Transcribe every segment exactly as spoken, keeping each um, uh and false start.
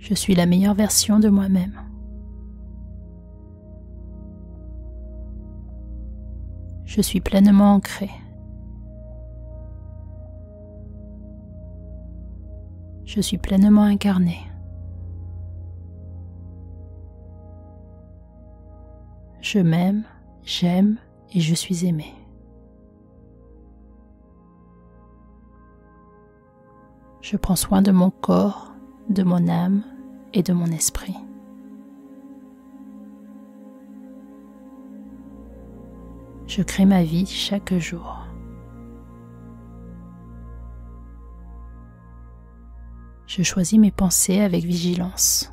Je suis la meilleure version de moi-même. Je suis pleinement ancré. Je suis pleinement incarné. Je m'aime, j'aime et je suis aimé. Je prends soin de mon corps, de mon âme et de mon esprit. Je crée ma vie chaque jour. Je choisis mes pensées avec vigilance.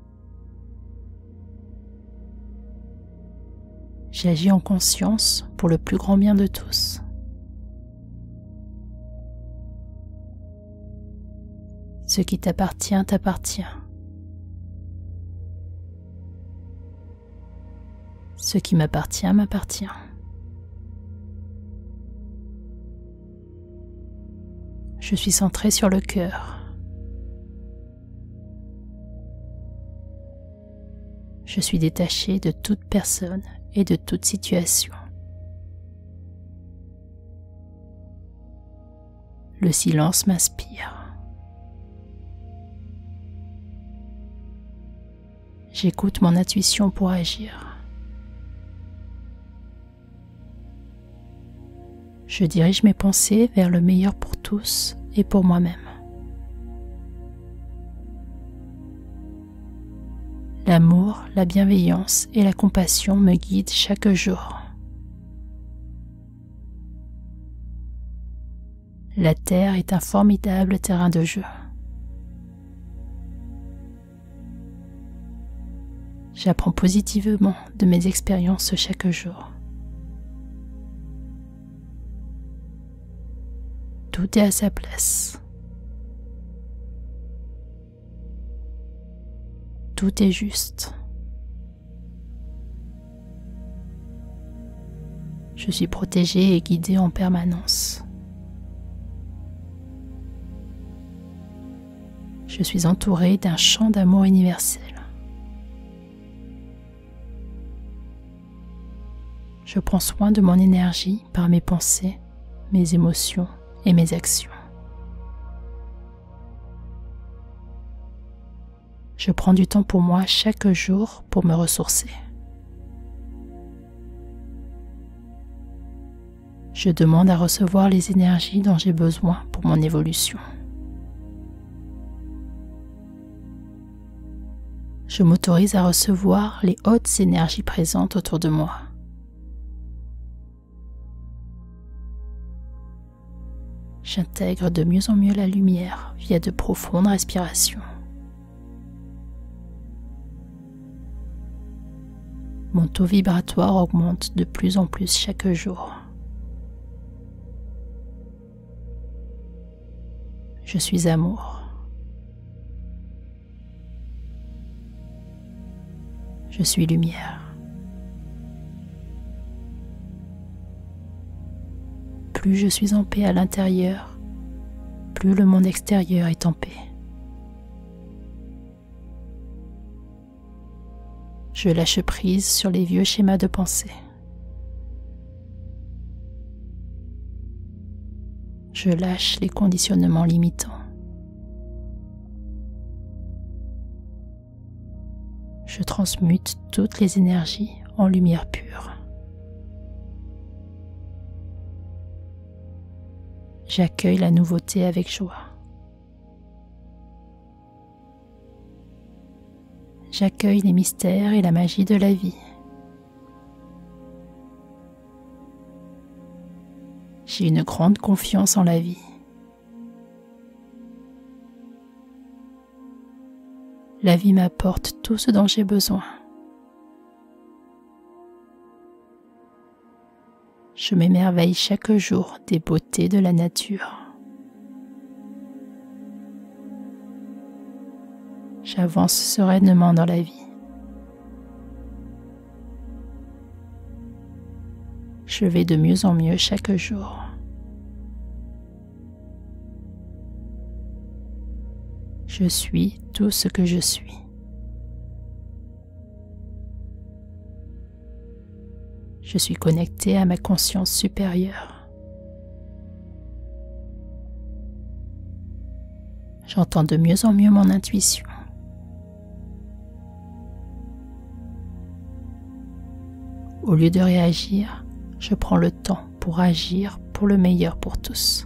J'agis en conscience pour le plus grand bien de tous. Ce qui t'appartient t'appartient. Ce qui m'appartient m'appartient. Je suis centré sur le cœur. Je suis détaché de toute personne et de toute situation. Le silence m'inspire. J'écoute mon intuition pour agir. Je dirige mes pensées vers le meilleur pour tous et pour moi-même. L'amour, la bienveillance et la compassion me guident chaque jour. La Terre est un formidable terrain de jeu. J'apprends positivement de mes expériences chaque jour. Tout est à sa place. Tout est juste. Je suis protégé et guidé en permanence. Je suis entouré d'un champ d'amour universel. Je prends soin de mon énergie par mes pensées, mes émotions et mes actions. Je prends du temps pour moi chaque jour pour me ressourcer. Je demande à recevoir les énergies dont j'ai besoin pour mon évolution. Je m'autorise à recevoir les hautes énergies présentes autour de moi. J'intègre de mieux en mieux la lumière via de profondes respirations. Mon taux vibratoire augmente de plus en plus chaque jour. Je suis amour. Je suis lumière. Plus je suis en paix à l'intérieur, plus le monde extérieur est en paix. Je lâche prise sur les vieux schémas de pensée. Je lâche les conditionnements limitants. Je transmute toutes les énergies en lumière pure. J'accueille la nouveauté avec joie. J'accueille les mystères et la magie de la vie. J'ai une grande confiance en la vie. La vie m'apporte tout ce dont j'ai besoin. Je m'émerveille chaque jour des beautés de la nature. J'avance sereinement dans la vie. Je vais de mieux en mieux chaque jour. Je suis tout ce que je suis. Je suis connecté à ma conscience supérieure. J'entends de mieux en mieux mon intuition. Au lieu de réagir, je prends le temps pour agir pour le meilleur pour tous.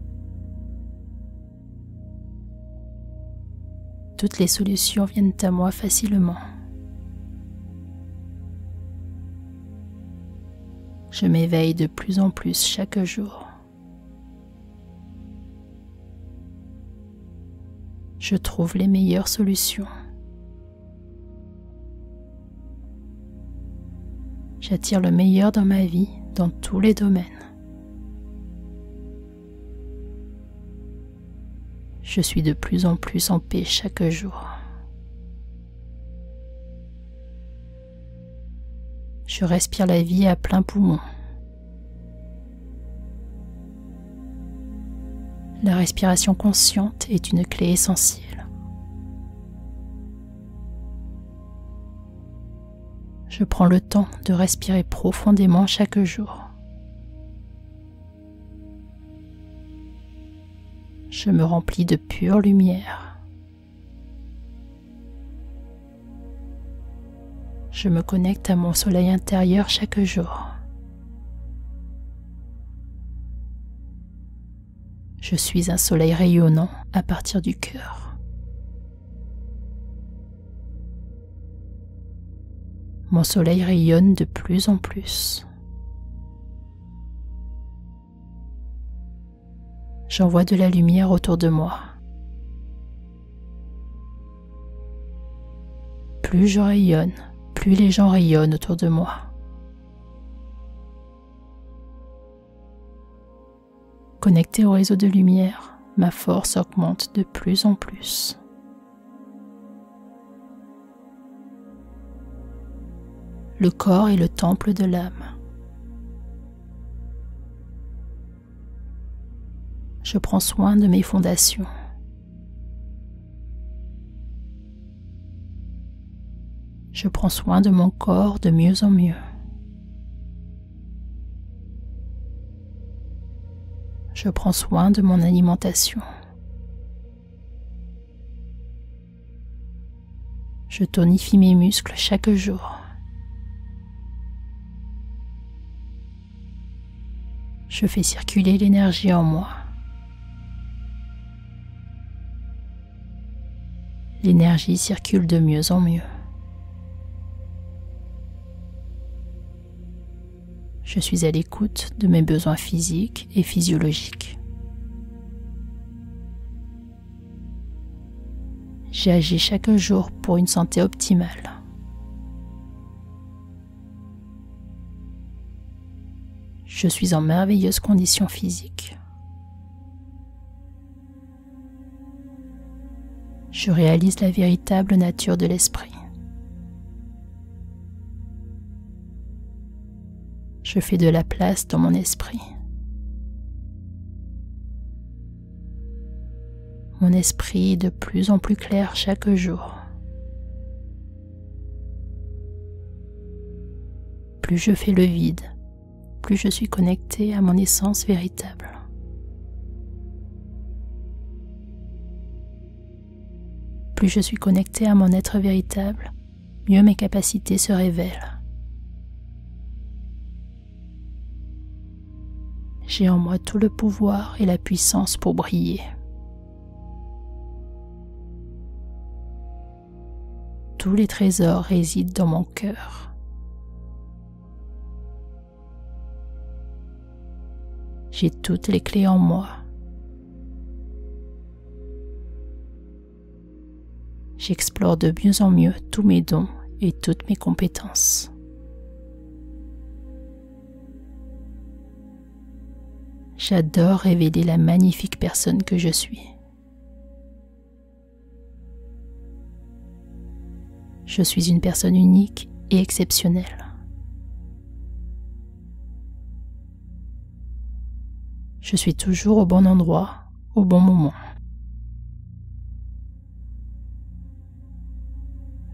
Toutes les solutions viennent à moi facilement. Je m'éveille de plus en plus chaque jour. Je trouve les meilleures solutions. J'attire le meilleur dans ma vie, dans tous les domaines. Je suis de plus en plus en paix chaque jour. Je respire la vie à plein poumon. La respiration consciente est une clé essentielle. Je prends le temps de respirer profondément chaque jour. Je me remplis de pure lumière. Je me connecte à mon soleil intérieur chaque jour. Je suis un soleil rayonnant à partir du cœur. Mon soleil rayonne de plus en plus. J'envoie de la lumière autour de moi. Plus je rayonne, plus les gens rayonnent autour de moi. Connecté au réseau de lumière, ma force augmente de plus en plus. Le corps est le temple de l'âme. Je prends soin de mes fondations. Je prends soin de mon corps de mieux en mieux. Je prends soin de mon alimentation. Je tonifie mes muscles chaque jour. Je fais circuler l'énergie en moi. L'énergie circule de mieux en mieux. Je suis à l'écoute de mes besoins physiques et physiologiques. J'agis chaque jour pour une santé optimale. Je suis en merveilleuse condition physique. Je réalise la véritable nature de l'esprit. Je fais de la place dans mon esprit. Mon esprit est de plus en plus clair chaque jour. Plus je fais le vide, plus je suis connecté à mon essence véritable. Plus je suis connecté à mon être véritable, mieux mes capacités se révèlent. J'ai en moi tout le pouvoir et la puissance pour briller. Tous les trésors résident dans mon cœur. J'ai toutes les clés en moi. J'explore de mieux en mieux tous mes dons et toutes mes compétences. J'adore révéler la magnifique personne que je suis. Je suis une personne unique et exceptionnelle. Je suis toujours au bon endroit, au bon moment.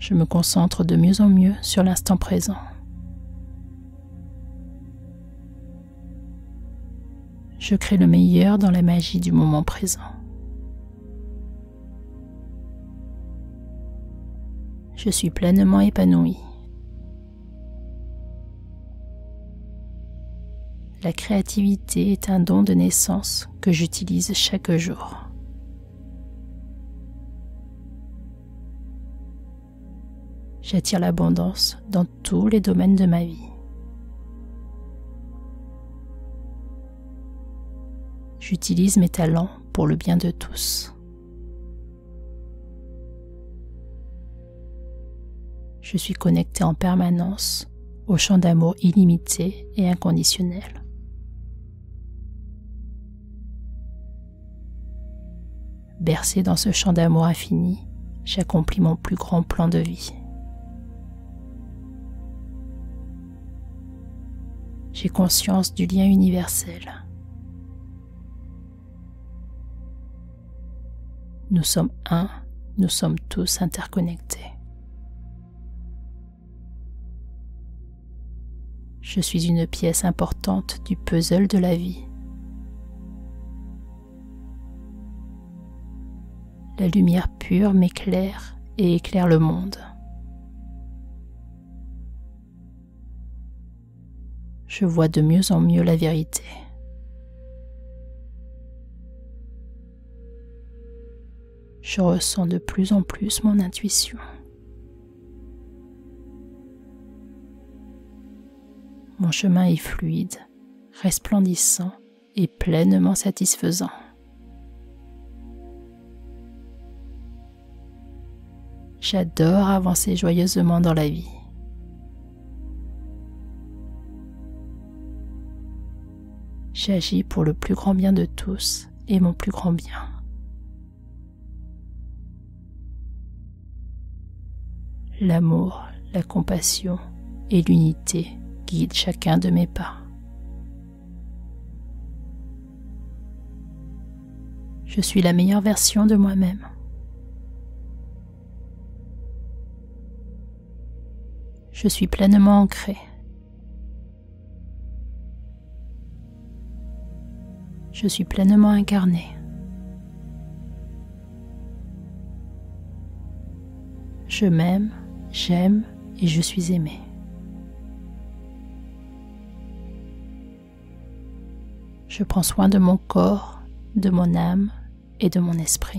Je me concentre de mieux en mieux sur l'instant présent. Je crée le meilleur dans la magie du moment présent. Je suis pleinement épanoui. La créativité est un don de naissance que j'utilise chaque jour. J'attire l'abondance dans tous les domaines de ma vie. J'utilise mes talents pour le bien de tous. Je suis connecté en permanence au champ d'amour illimité et inconditionnel. Bercé dans ce champ d'amour infini, j'accomplis mon plus grand plan de vie. J'ai conscience du lien universel. Nous sommes un, nous sommes tous interconnectés. Je suis une pièce importante du puzzle de la vie. La lumière pure m'éclaire et éclaire le monde. Je vois de mieux en mieux la vérité. Je ressens de plus en plus mon intuition. Mon chemin est fluide, resplendissant et pleinement satisfaisant. J'adore avancer joyeusement dans la vie. J'agis pour le plus grand bien de tous et mon plus grand bien. L'amour, la compassion et l'unité guident chacun de mes pas. Je suis la meilleure version de moi-même. Je suis pleinement ancré. Je suis pleinement incarné. Je m'aime, j'aime et je suis aimé. Je prends soin de mon corps, de mon âme et de mon esprit.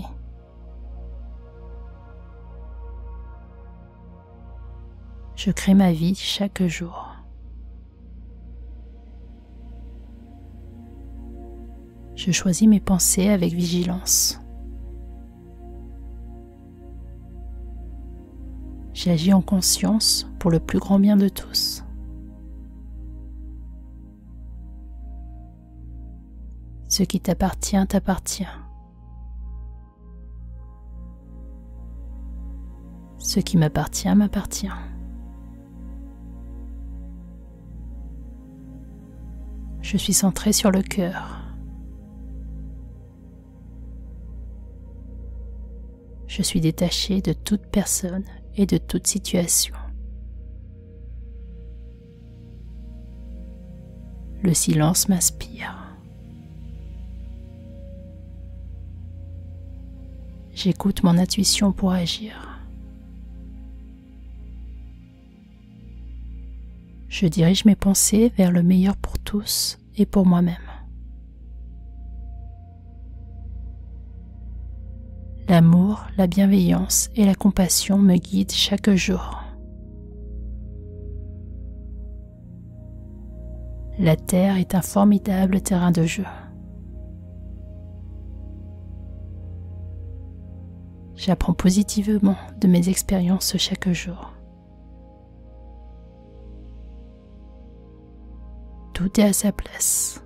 Je crée ma vie chaque jour. Je choisis mes pensées avec vigilance. J'agis en conscience pour le plus grand bien de tous. Ce qui t'appartient t'appartient. Ce qui m'appartient m'appartient. Je suis centré sur le cœur. Je suis détaché de toute personne et de toute situation. Le silence m'inspire. J'écoute mon intuition pour agir. Je dirige mes pensées vers le meilleur pour tous et pour moi-même. L'amour, la bienveillance et la compassion me guident chaque jour. La Terre est un formidable terrain de jeu. J'apprends positivement de mes expériences chaque jour. Tout est à sa place.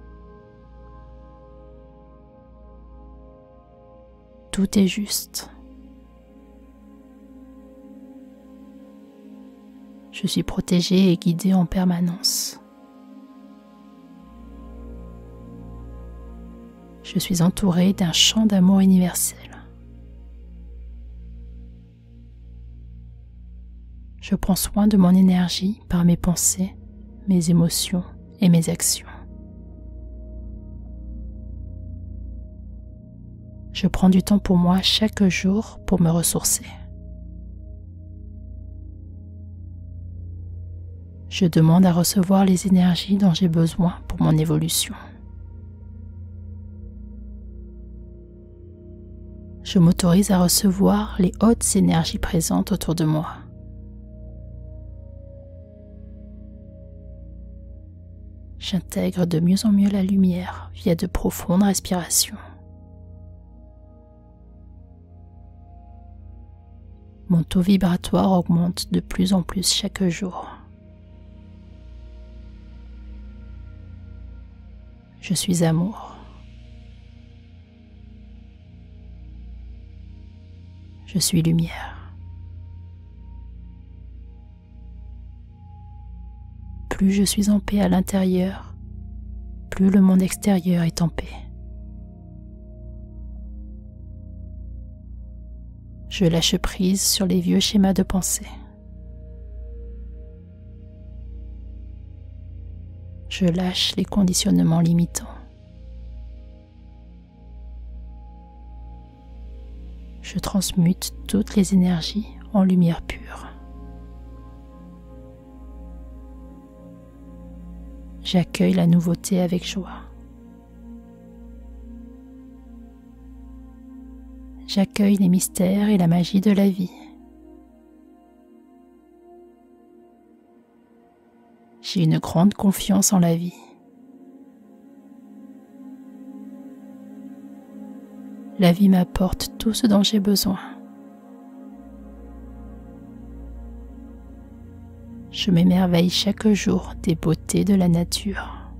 Tout est juste. Je suis protégée et guidée en permanence. Je suis entourée d'un champ d'amour universel. Je prends soin de mon énergie par mes pensées, mes émotions et mes actions. Je prends du temps pour moi chaque jour pour me ressourcer. Je demande à recevoir les énergies dont j'ai besoin pour mon évolution. Je m'autorise à recevoir les hautes énergies présentes autour de moi. J'intègre de mieux en mieux la lumière via de profondes respirations. Mon taux vibratoire augmente de plus en plus chaque jour. Je suis amour. Je suis lumière. Plus je suis en paix à l'intérieur, plus le monde extérieur est en paix. Je lâche prise sur les vieux schémas de pensée. Je lâche les conditionnements limitants. Je transmute toutes les énergies en lumière pure. J'accueille la nouveauté avec joie. J'accueille les mystères et la magie de la vie. J'ai une grande confiance en la vie. La vie m'apporte tout ce dont j'ai besoin. Je m'émerveille chaque jour des beautés de la nature.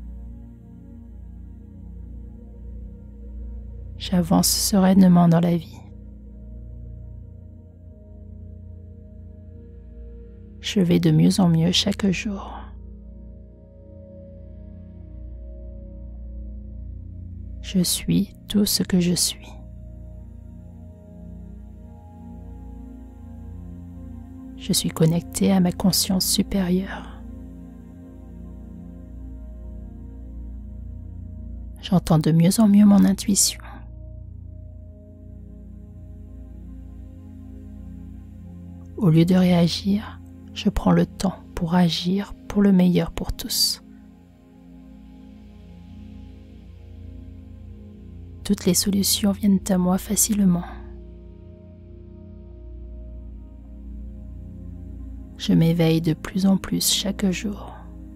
J'avance sereinement dans la vie. Je vais de mieux en mieux chaque jour. Je suis tout ce que je suis. Je suis connecté à ma conscience supérieure. J'entends de mieux en mieux mon intuition. Au lieu de réagir, je prends le temps pour agir pour le meilleur pour tous. Toutes les solutions viennent à moi facilement. Je m'éveille de plus en plus chaque jour.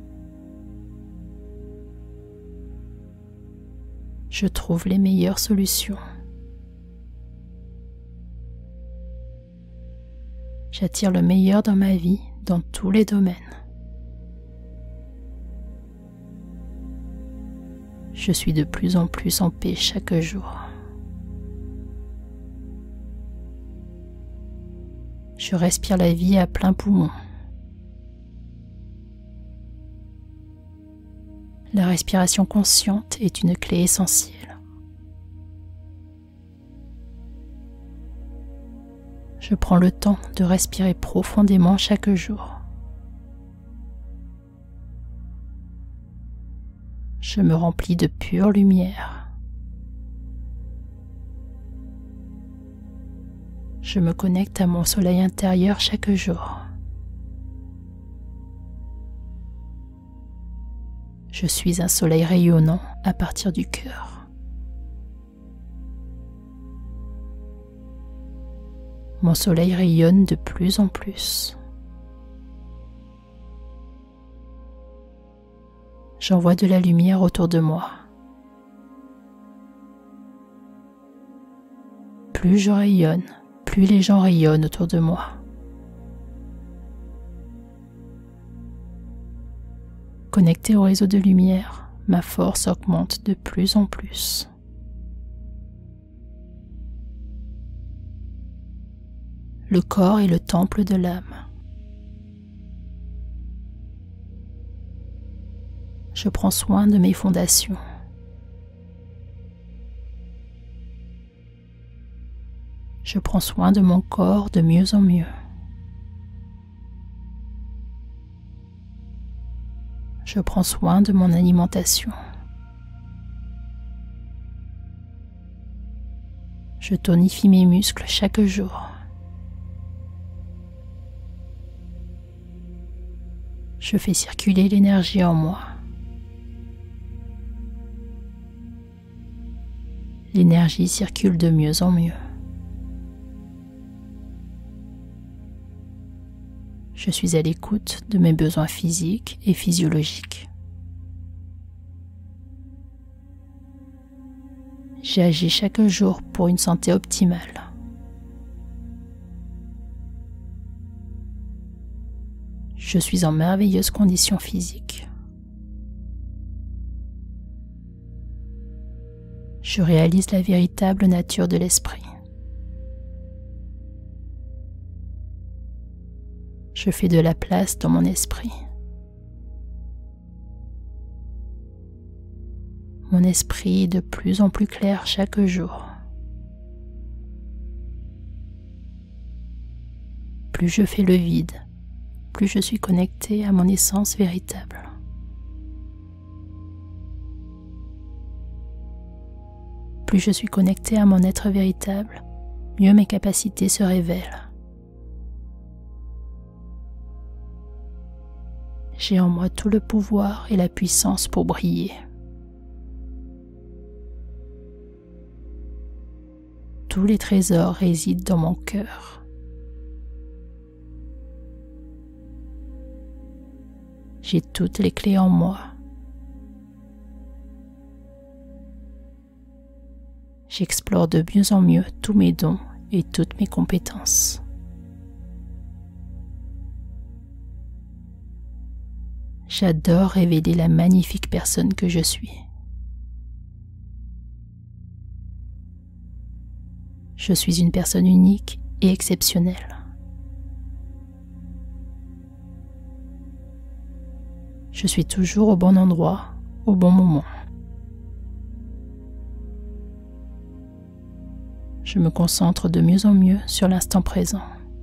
Je trouve les meilleures solutions. J'attire le meilleur dans ma vie, dans tous les domaines. Je suis de plus en plus en paix chaque jour. Je respire la vie à plein poumon. La respiration consciente est une clé essentielle. Je prends le temps de respirer profondément chaque jour. Je me remplis de pure lumière. Je me connecte à mon soleil intérieur chaque jour. Je suis un soleil rayonnant à partir du cœur. Mon soleil rayonne de plus en plus. J'envoie de la lumière autour de moi. Plus je rayonne, plus les gens rayonnent autour de moi. Connecté au réseau de lumière, ma force augmente de plus en plus. Le corps est le temple de l'âme. Je prends soin de mes fondations. Je prends soin de mon corps de mieux en mieux. Je prends soin de mon alimentation. Je tonifie mes muscles chaque jour. Je fais circuler l'énergie en moi. L'énergie circule de mieux en mieux. Je suis à l'écoute de mes besoins physiques et physiologiques. J'agis chaque jour pour une santé optimale. Je suis en merveilleuse condition physique. Je réalise la véritable nature de l'esprit. Je fais de la place dans mon esprit. Mon esprit est de plus en plus clair chaque jour. Plus je fais le vide, plus je suis connecté à mon essence véritable. Plus je suis connecté à mon être véritable, mieux mes capacités se révèlent. J'ai en moi tout le pouvoir et la puissance pour briller. Tous les trésors résident dans mon cœur. J'ai toutes les clés en moi. J'explore de mieux en mieux tous mes dons et toutes mes compétences. J'adore révéler la magnifique personne que je suis. Je suis une personne unique et exceptionnelle. Je suis toujours au bon endroit, au bon moment. Je me concentre de mieux en mieux sur l'instant présent.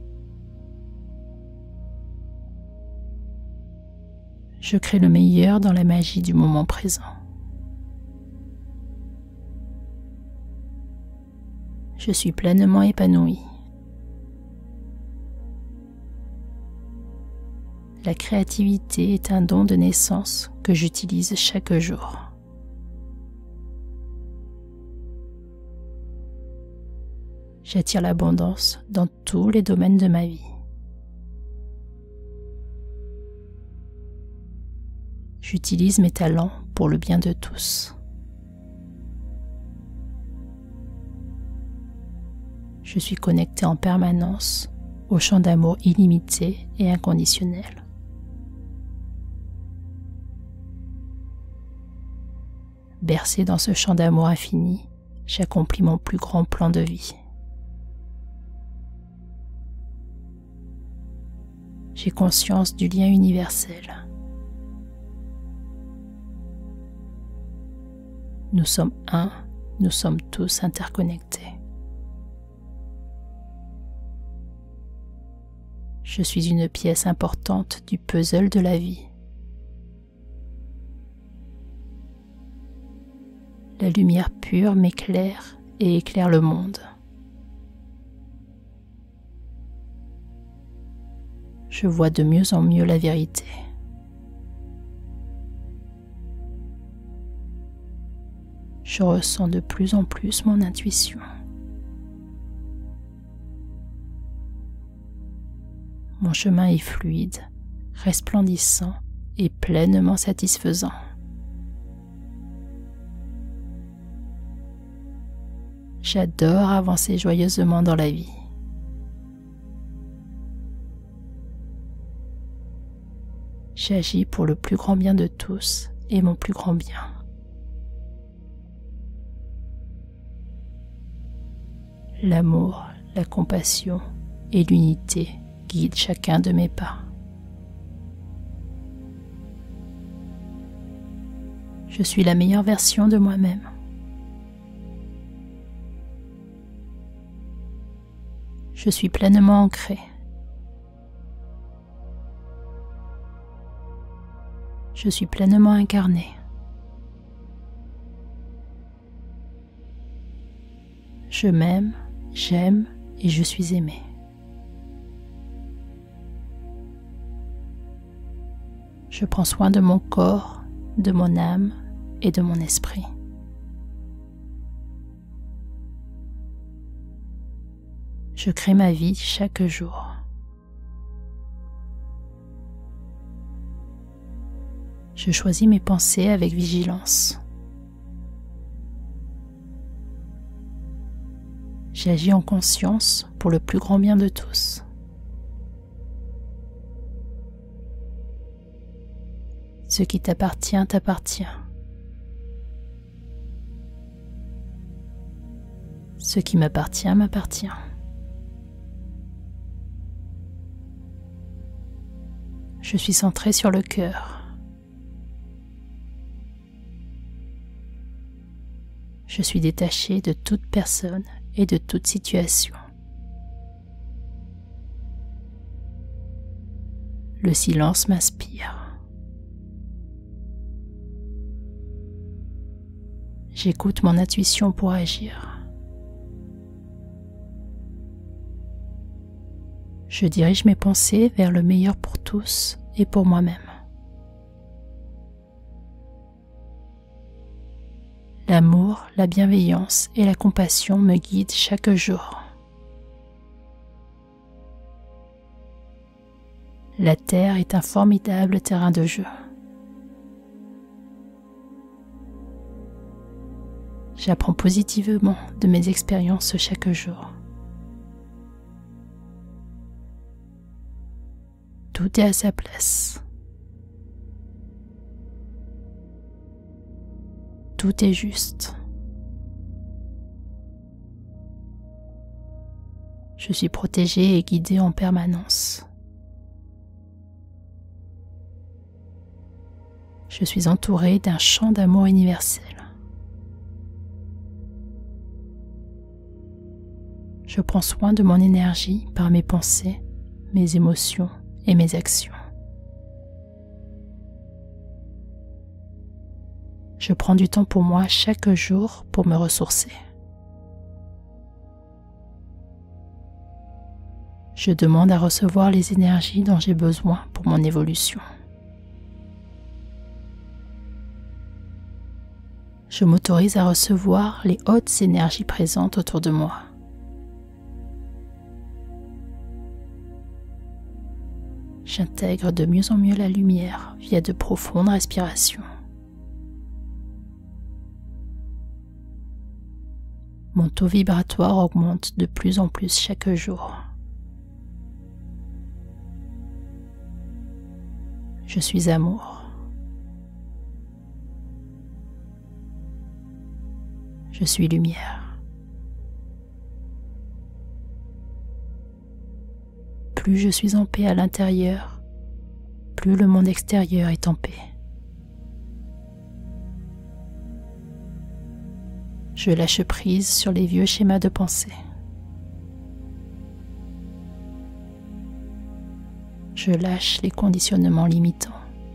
Je crée le meilleur dans la magie du moment présent. Je suis pleinement épanoui. La créativité est un don de naissance que j'utilise chaque jour. J'attire l'abondance dans tous les domaines de ma vie. J'utilise mes talents pour le bien de tous. Je suis connecté en permanence au champ d'amour illimité et inconditionnel. Bercé dans ce champ d'amour infini, j'accomplis mon plus grand plan de vie. J'ai conscience du lien universel. Nous sommes un, nous sommes tous interconnectés. Je suis une pièce importante du puzzle de la vie. La lumière pure m'éclaire et éclaire le monde. Je vois de mieux en mieux la vérité. Je ressens de plus en plus mon intuition. Mon chemin est fluide, resplendissant et pleinement satisfaisant. J'adore avancer joyeusement dans la vie. J'agis pour le plus grand bien de tous et mon plus grand bien. L'amour, la compassion et l'unité guident chacun de mes pas. Je suis la meilleure version de moi-même. Je suis pleinement ancré. Je suis pleinement incarné. Je m'aime, j'aime et je suis aimé. Je prends soin de mon corps, de mon âme et de mon esprit. Je crée ma vie chaque jour. Je choisis mes pensées avec vigilance. J'agis en conscience pour le plus grand bien de tous. Ce qui t'appartient t'appartient. Ce qui m'appartient m'appartient. Je suis centré sur le cœur. Je suis détaché de toute personne et de toute situation. Le silence m'inspire. J'écoute mon intuition pour agir. Je dirige mes pensées vers le meilleur pour tous et pour moi-même. L'amour, la bienveillance et la compassion me guident chaque jour. La Terre est un formidable terrain de jeu. J'apprends positivement de mes expériences chaque jour. Tout est à sa place. Tout est juste. Je suis protégé et guidé en permanence. Je suis entouré d'un champ d'amour universel. Je prends soin de mon énergie par mes pensées, mes émotions et mes actions. Je prends du temps pour moi chaque jour pour me ressourcer. Je demande à recevoir les énergies dont j'ai besoin pour mon évolution. Je m'autorise à recevoir les hautes énergies présentes autour de moi. J'intègre de mieux en mieux la lumière via de profondes respirations. Mon taux vibratoire augmente de plus en plus chaque jour. Je suis amour. Je suis lumière. Plus je suis en paix à l'intérieur, plus le monde extérieur est en paix. Je lâche prise sur les vieux schémas de pensée. Je lâche les conditionnements limitants.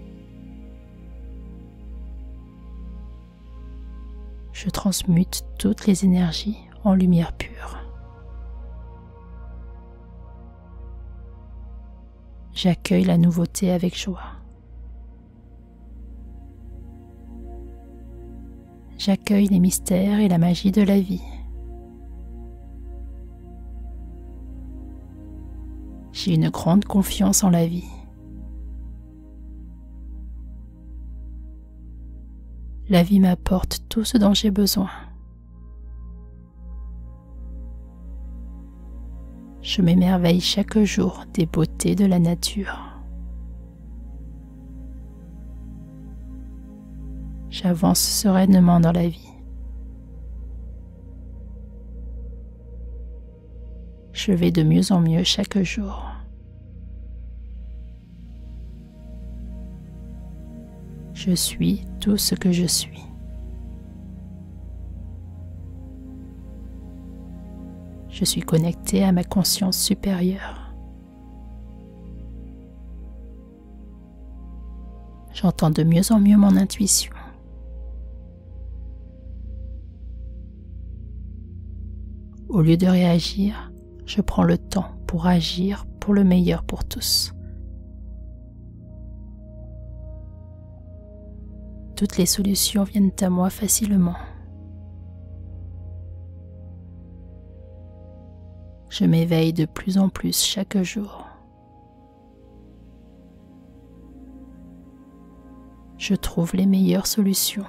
Je transmute toutes les énergies en lumière pure. J'accueille la nouveauté avec joie. J'accueille les mystères et la magie de la vie. J'ai une grande confiance en la vie. La vie m'apporte tout ce dont j'ai besoin. Je m'émerveille chaque jour des beautés de la nature. J'avance sereinement dans la vie. Je vais de mieux en mieux chaque jour. Je suis tout ce que je suis. Je suis connecté à ma conscience supérieure. J'entends de mieux en mieux mon intuition. Au lieu de réagir, je prends le temps pour agir pour le meilleur pour tous. Toutes les solutions viennent à moi facilement. Je m'éveille de plus en plus chaque jour. Je trouve les meilleures solutions.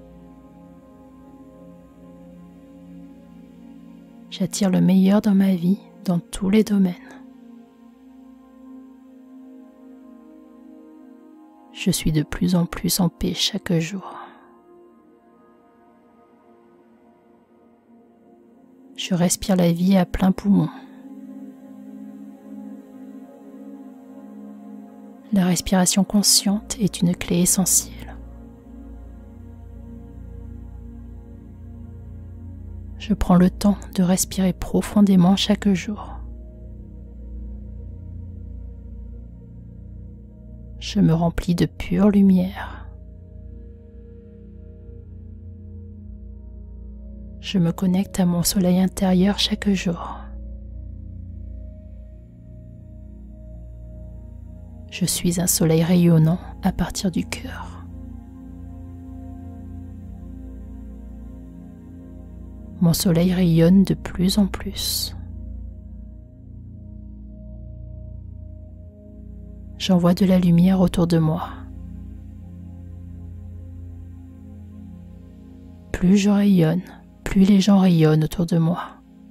J'attire le meilleur dans ma vie, dans tous les domaines. Je suis de plus en plus en paix chaque jour. Je respire la vie à plein poumon. La respiration consciente est une clé essentielle. Je prends le temps de respirer profondément chaque jour. Je me remplis de pure lumière. Je me connecte à mon soleil intérieur chaque jour. Je suis un soleil rayonnant à partir du cœur. Mon soleil rayonne de plus en plus. J'envoie de la lumière autour de moi. Plus je rayonne, plus les gens rayonnent autour de moi.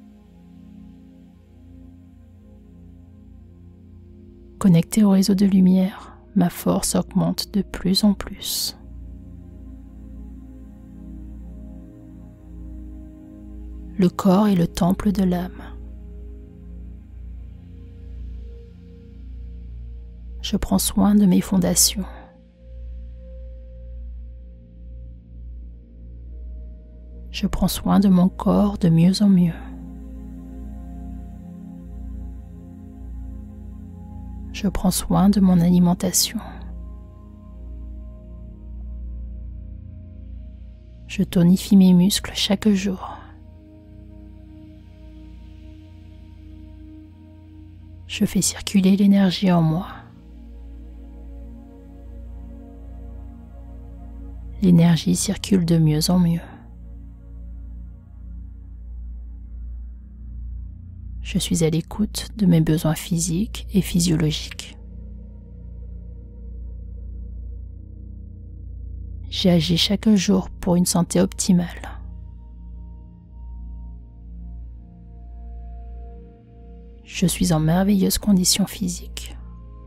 Connecté au réseau de lumière, ma force augmente de plus en plus. Le corps est le temple de l'âme. Je prends soin de mes fondations. Je prends soin de mon corps de mieux en mieux. Je prends soin de mon alimentation. Je tonifie mes muscles chaque jour. Je fais circuler l'énergie en moi. L'énergie circule de mieux en mieux. Je suis à l'écoute de mes besoins physiques et physiologiques. J'agis chaque jour pour une santé optimale. Je suis en merveilleuse condition physique.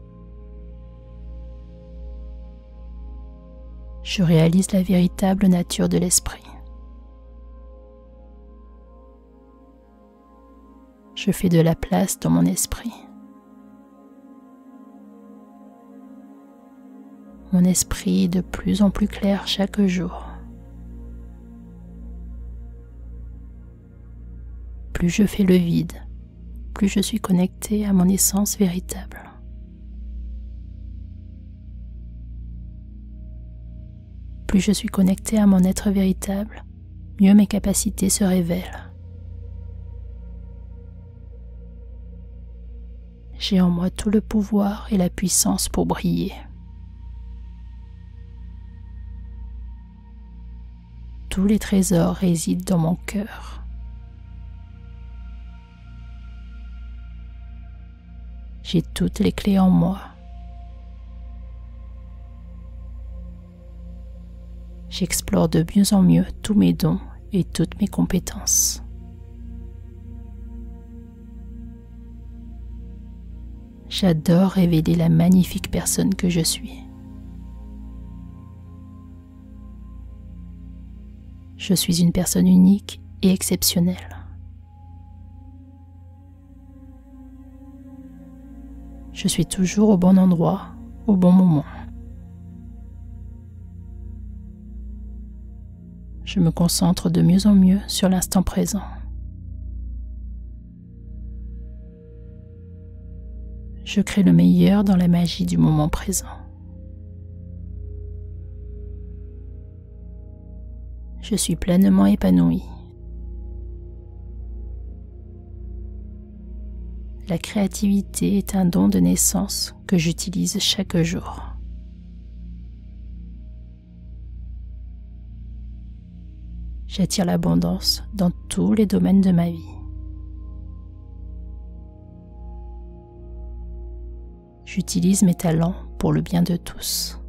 Je réalise la véritable nature de l'esprit. Je fais de la place dans mon esprit. Mon esprit est de plus en plus clair chaque jour. Plus je fais le vide, plus je suis connecté à mon essence véritable. Plus je suis connecté à mon être véritable, mieux mes capacités se révèlent. J'ai en moi tout le pouvoir et la puissance pour briller. Tous les trésors résident dans mon cœur. J'ai toutes les clés en moi. J'explore de mieux en mieux tous mes dons et toutes mes compétences. J'adore révéler la magnifique personne que je suis. Je suis une personne unique et exceptionnelle. Je suis toujours au bon endroit, au bon moment. Je me concentre de mieux en mieux sur l'instant présent. Je crée le meilleur dans la magie du moment présent. Je suis pleinement épanouie. La créativité est un don de naissance que j'utilise chaque jour. J'attire l'abondance dans tous les domaines de ma vie. J'utilise mes talents pour le bien de tous.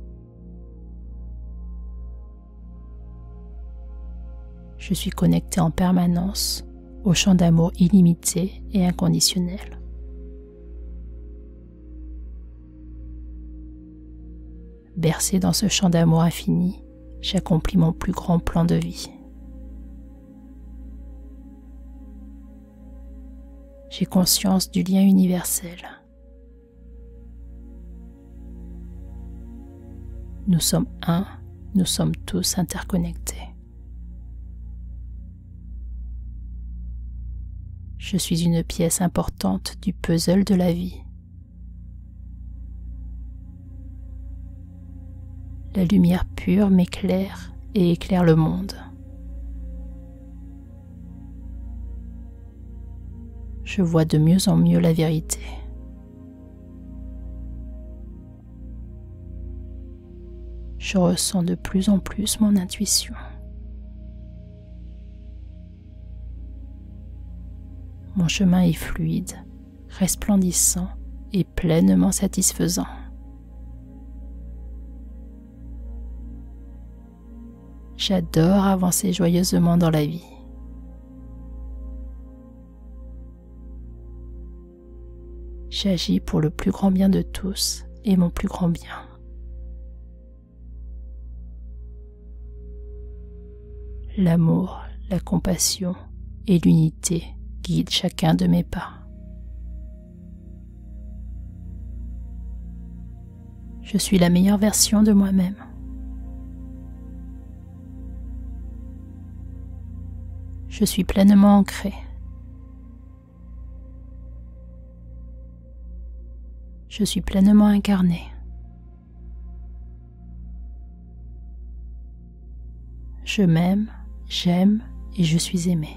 Je suis connectée en permanence au champ d'amour illimité et inconditionnel. Bercée dans ce champ d'amour infini, j'accomplis mon plus grand plan de vie. J'ai conscience du lien universel. Nous sommes un, nous sommes tous interconnectés. Je suis une pièce importante du puzzle de la vie. La lumière pure m'éclaire et éclaire le monde. Je vois de mieux en mieux la vérité. Je ressens de plus en plus mon intuition. Mon chemin est fluide, resplendissant et pleinement satisfaisant. J'adore avancer joyeusement dans la vie. J'agis pour le plus grand bien de tous et mon plus grand bien. L'amour, la compassion et l'unité guident chacun de mes pas. Je suis la meilleure version de moi-même. Je suis pleinement ancrée. Je suis pleinement incarnée. Je m'aime, j'aime et je suis aimée.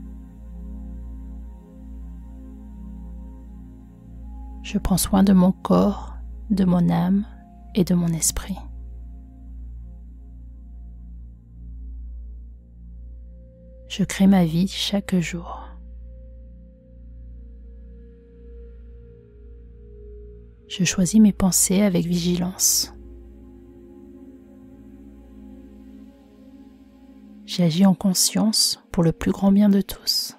Je prends soin de mon corps, de mon âme et de mon esprit. Je crée ma vie chaque jour. Je choisis mes pensées avec vigilance. J'agis en conscience pour le plus grand bien de tous.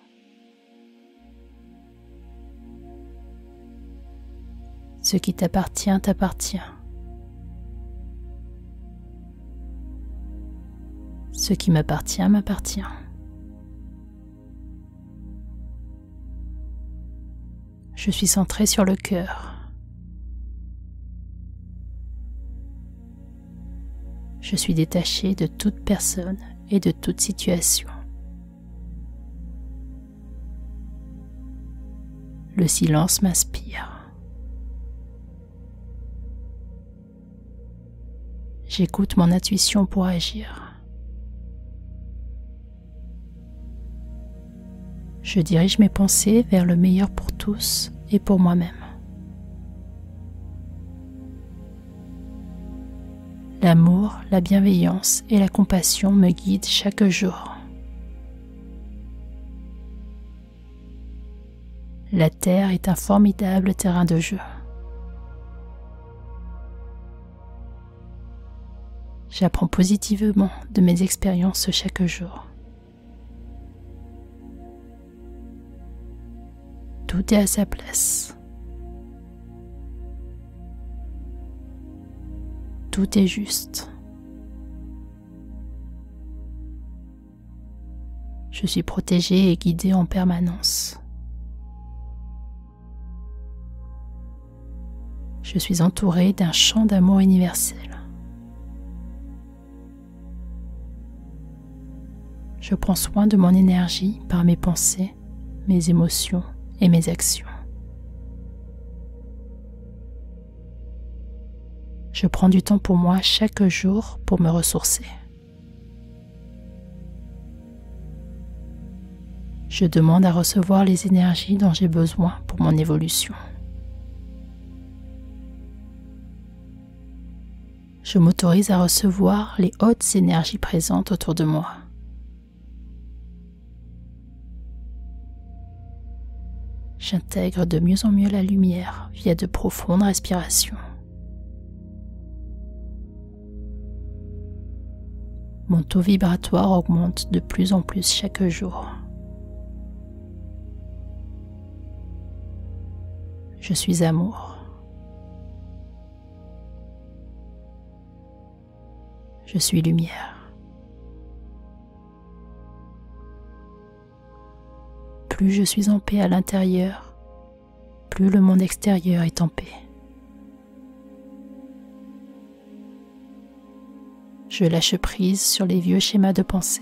Ce qui t'appartient t'appartient. Ce qui m'appartient m'appartient. Je suis centrée sur le cœur. Je suis détachée de toute personne et de toute situation. Le silence m'inspire. J'écoute mon intuition pour agir. Je dirige mes pensées vers le meilleur pour tous et pour moi-même. L'amour, la bienveillance et la compassion me guident chaque jour. La Terre est un formidable terrain de jeu. J'apprends positivement de mes expériences chaque jour. Tout est à sa place. Tout est juste. Je suis protégée et guidée en permanence. Je suis entourée d'un champ d'amour universel. Je prends soin de mon énergie par mes pensées, mes émotions et mes actions. Je prends du temps pour moi chaque jour pour me ressourcer. Je demande à recevoir les énergies dont j'ai besoin pour mon évolution. Je m'autorise à recevoir les hautes énergies présentes autour de moi. J'intègre de mieux en mieux la lumière via de profondes respirations. Mon taux vibratoire augmente de plus en plus chaque jour. Je suis amour. Je suis lumière. Plus je suis en paix à l'intérieur, plus le monde extérieur est en paix. Je lâche prise sur les vieux schémas de pensée.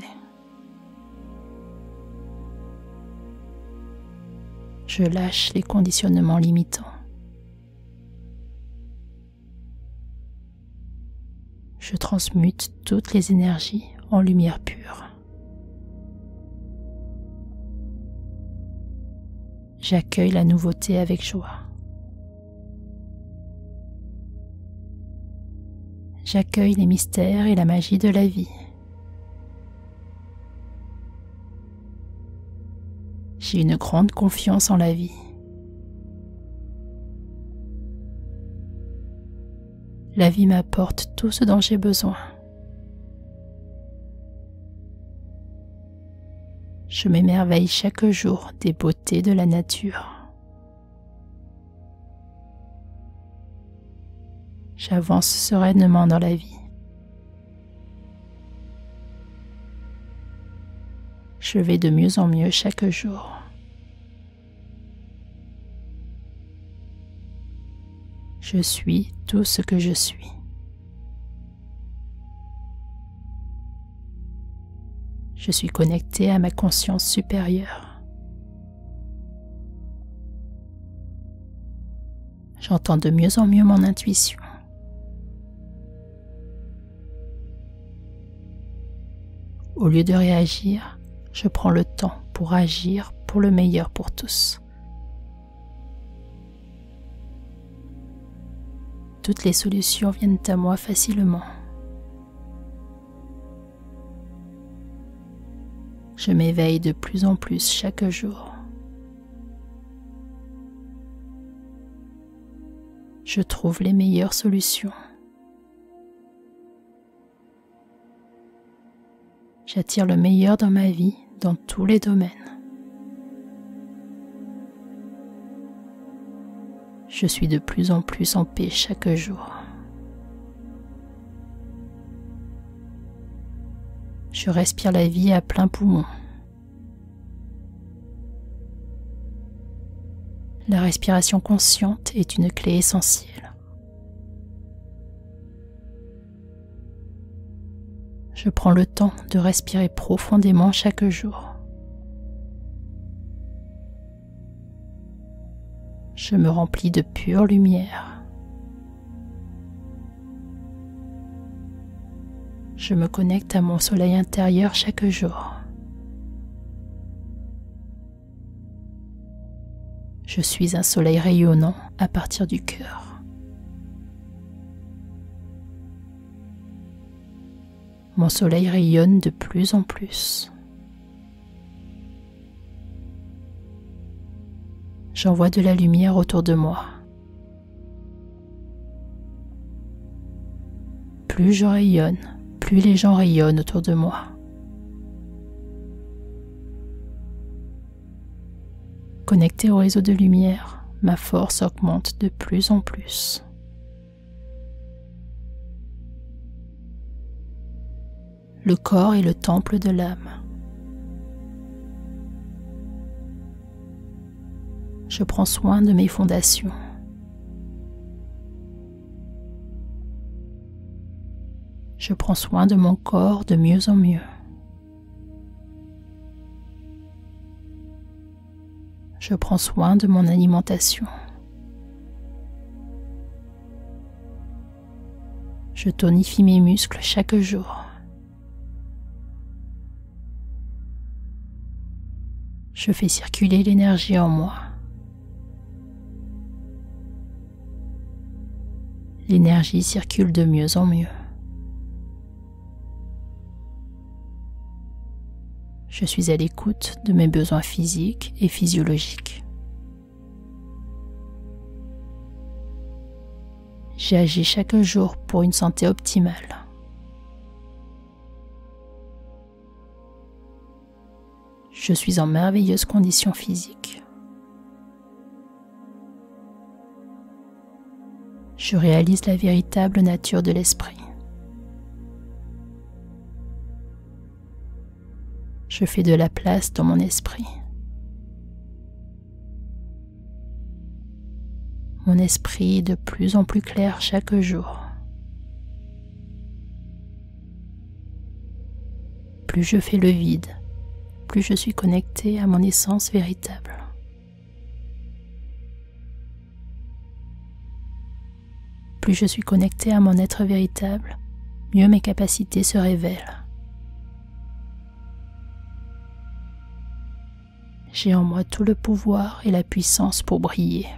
Je lâche les conditionnements limitants. Je transmute toutes les énergies en lumière pure. J'accueille la nouveauté avec joie. J'accueille les mystères et la magie de la vie. J'ai une grande confiance en la vie. La vie m'apporte tout ce dont j'ai besoin. Je m'émerveille chaque jour des beautés de la nature. J'avance sereinement dans la vie. Je vais de mieux en mieux chaque jour. Je suis tout ce que je suis. Je suis connecté à ma conscience supérieure. J'entends de mieux en mieux mon intuition. Au lieu de réagir, je prends le temps pour agir pour le meilleur pour tous. Toutes les solutions viennent à moi facilement. Je m'éveille de plus en plus chaque jour. Je trouve les meilleures solutions. J'attire le meilleur dans ma vie, dans tous les domaines. Je suis de plus en plus en paix chaque jour. Je respire la vie à plein poumon. La respiration consciente est une clé essentielle. Je prends le temps de respirer profondément chaque jour. Je me remplis de pure lumière. Je me connecte à mon soleil intérieur chaque jour. Je suis un soleil rayonnant à partir du cœur. Mon soleil rayonne de plus en plus. J'envoie de la lumière autour de moi. Plus je rayonne, plus les gens rayonnent autour de moi. Connecté au réseau de lumière, ma force augmente de plus en plus. Le corps est le temple de l'âme. Je prends soin de mes fondations. Je prends soin de mon corps de mieux en mieux. Je prends soin de mon alimentation. Je tonifie mes muscles chaque jour. Je fais circuler l'énergie en moi. L'énergie circule de mieux en mieux. Je suis à l'écoute de mes besoins physiques et physiologiques. J'agis chaque jour pour une santé optimale. Je suis en merveilleuse condition physique. Je réalise la véritable nature de l'esprit. Je fais de la place dans mon esprit. Mon esprit est de plus en plus clair chaque jour. Plus je fais le vide, plus je suis connecté à mon essence véritable. Plus je suis connecté à mon être véritable, mieux mes capacités se révèlent. J'ai en moi tout le pouvoir et la puissance pour briller.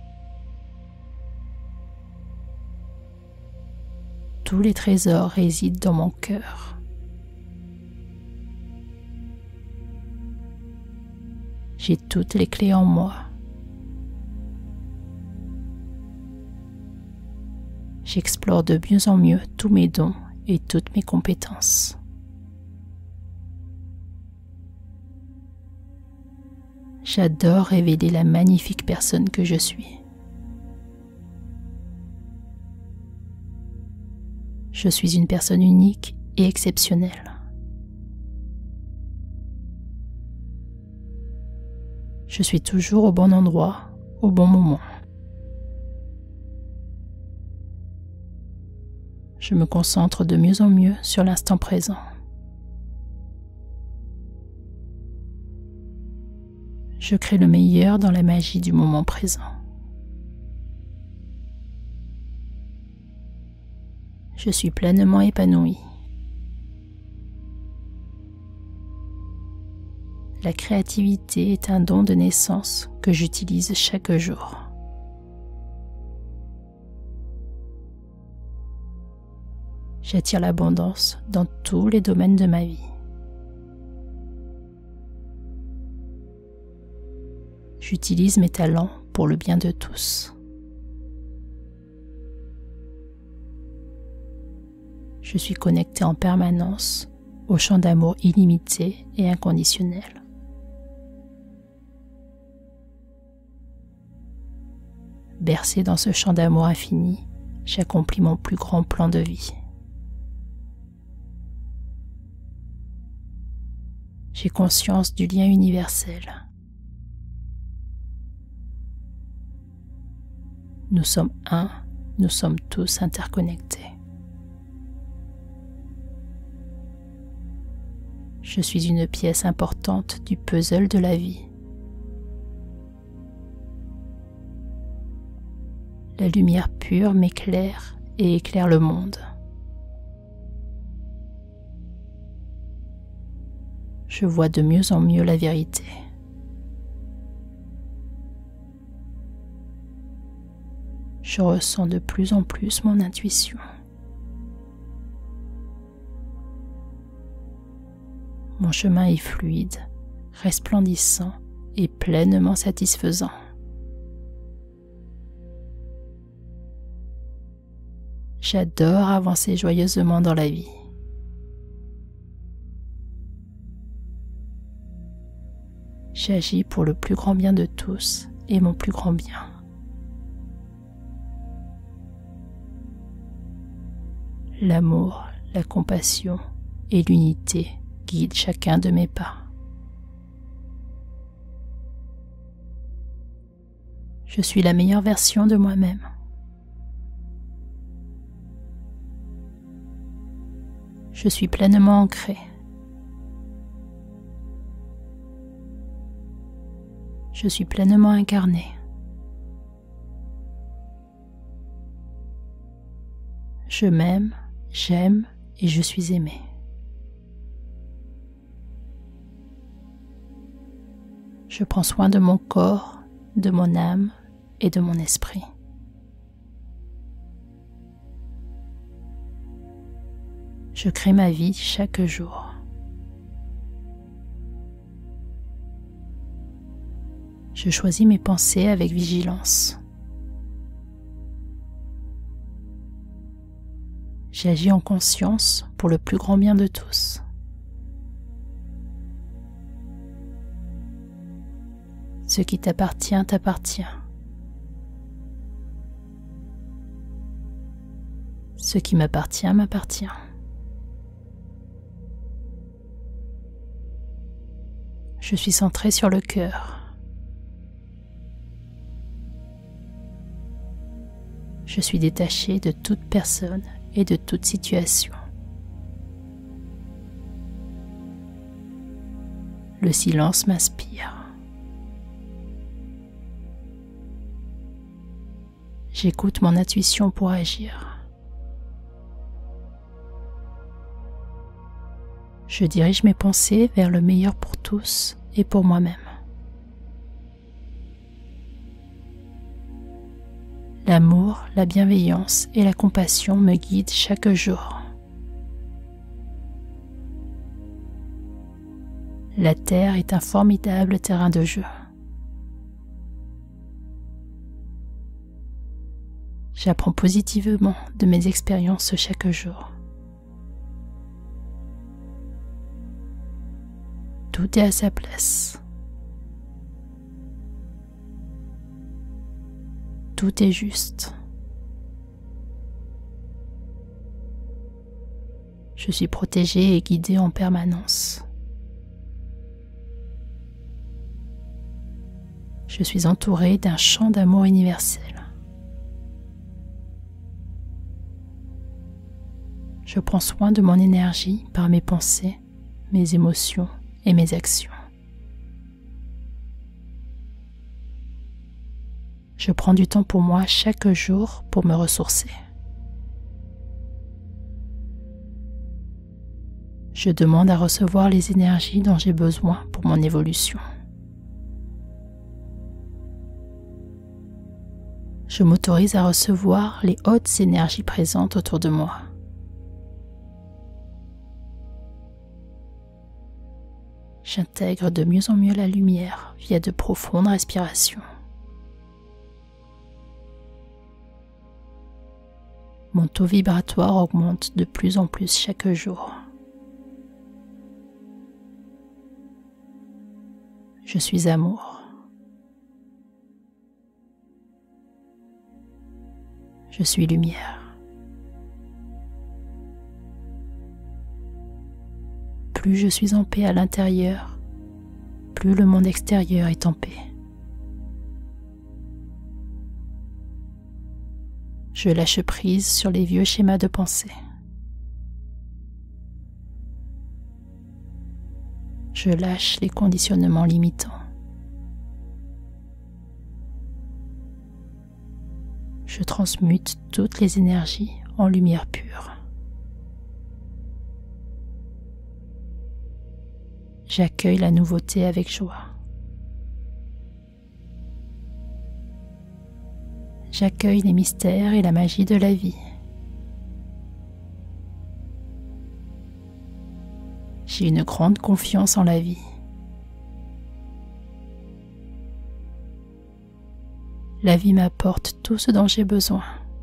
Tous les trésors résident dans mon cœur. J'ai toutes les clés en moi. J'explore de mieux en mieux tous mes dons et toutes mes compétences. J'adore révéler la magnifique personne que je suis. Je suis une personne unique et exceptionnelle. Je suis toujours au bon endroit, au bon moment. Je me concentre de mieux en mieux sur l'instant présent. Je crée le meilleur dans la magie du moment présent. Je suis pleinement épanoui. La créativité est un don de naissance que j'utilise chaque jour. J'attire l'abondance dans tous les domaines de ma vie. J'utilise mes talents pour le bien de tous. Je suis connecté en permanence au champ d'amour illimité et inconditionnel. Bercé dans ce champ d'amour infini, j'accomplis mon plus grand plan de vie. J'ai conscience du lien universel. Nous sommes un, nous sommes tous interconnectés. Je suis une pièce importante du puzzle de la vie. La lumière pure m'éclaire et éclaire le monde. Je vois de mieux en mieux la vérité. Je ressens de plus en plus mon intuition. Mon chemin est fluide, resplendissant et pleinement satisfaisant. J'adore avancer joyeusement dans la vie. J'agis pour le plus grand bien de tous et mon plus grand bien. L'amour, la compassion et l'unité guident chacun de mes pas. Je suis la meilleure version de moi-même. Je suis pleinement ancré. Je suis pleinement incarné. Je m'aime, j'aime et je suis aimé. Je prends soin de mon corps, de mon âme et de mon esprit. Je crée ma vie chaque jour. Je choisis mes pensées avec vigilance. J'agis en conscience pour le plus grand bien de tous. Ce qui t'appartient t'appartient. Ce qui m'appartient m'appartient. Je suis centré sur le cœur. Je suis détaché de toute personne et de toute situation. Le silence m'inspire. J'écoute mon intuition pour agir. Je dirige mes pensées vers le meilleur pour tous et pour moi-même. L'amour, la bienveillance et la compassion me guident chaque jour. La Terre est un formidable terrain de jeu. J'apprends positivement de mes expériences chaque jour. Tout est à sa place. Tout est juste. Je suis protégé et guidé en permanence. Je suis entouré d'un champ d'amour universel. Je prends soin de mon énergie par mes pensées, mes émotions et mes actions. Je prends du temps pour moi chaque jour pour me ressourcer. Je demande à recevoir les énergies dont j'ai besoin pour mon évolution. Je m'autorise à recevoir les hautes énergies présentes autour de moi. J'intègre de mieux en mieux la lumière via de profondes respirations. Mon taux vibratoire augmente de plus en plus chaque jour. Je suis amour. Je suis lumière. Plus je suis en paix à l'intérieur, plus le monde extérieur est en paix. Je lâche prise sur les vieux schémas de pensée. Je lâche les conditionnements limitants. Je transmute toutes les énergies en lumière pure. J'accueille la nouveauté avec joie. J'accueille les mystères et la magie de la vie. J'ai une grande confiance en la vie. La vie m'apporte tout ce dont j'ai besoin.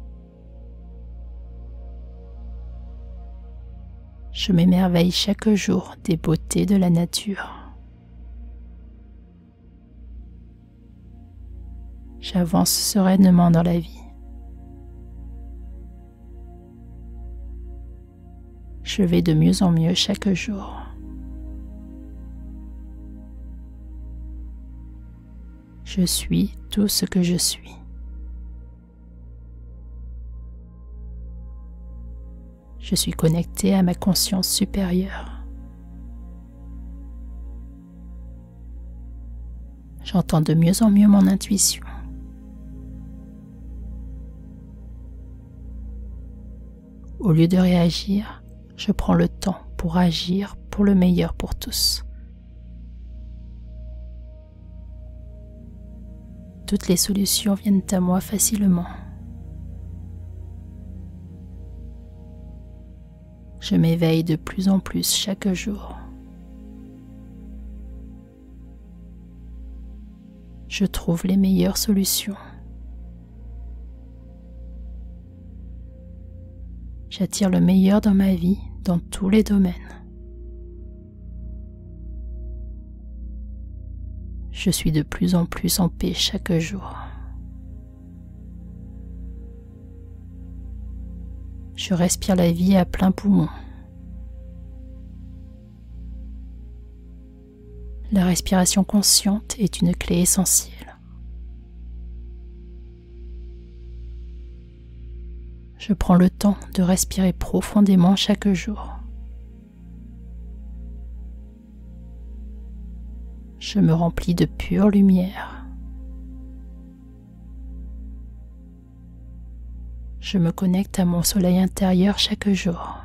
Je m'émerveille chaque jour des beautés de la nature. J'avance sereinement dans la vie. Je vais de mieux en mieux chaque jour. Je suis tout ce que je suis. Je suis connecté à ma conscience supérieure. J'entends de mieux en mieux mon intuition. Au lieu de réagir, je prends le temps pour agir pour le meilleur pour tous. toutes les solutions viennent à moi facilement. Je m'éveille de plus en plus chaque jour. Je trouve les meilleures solutions. J'attire le meilleur dans ma vie, dans tous les domaines. Je suis de plus en plus en paix chaque jour. Je respire la vie à plein poumon. La respiration consciente est une clé essentielle. Je prends le temps de respirer profondément chaque jour. Je me remplis de pure lumière. Je me connecte à mon soleil intérieur chaque jour.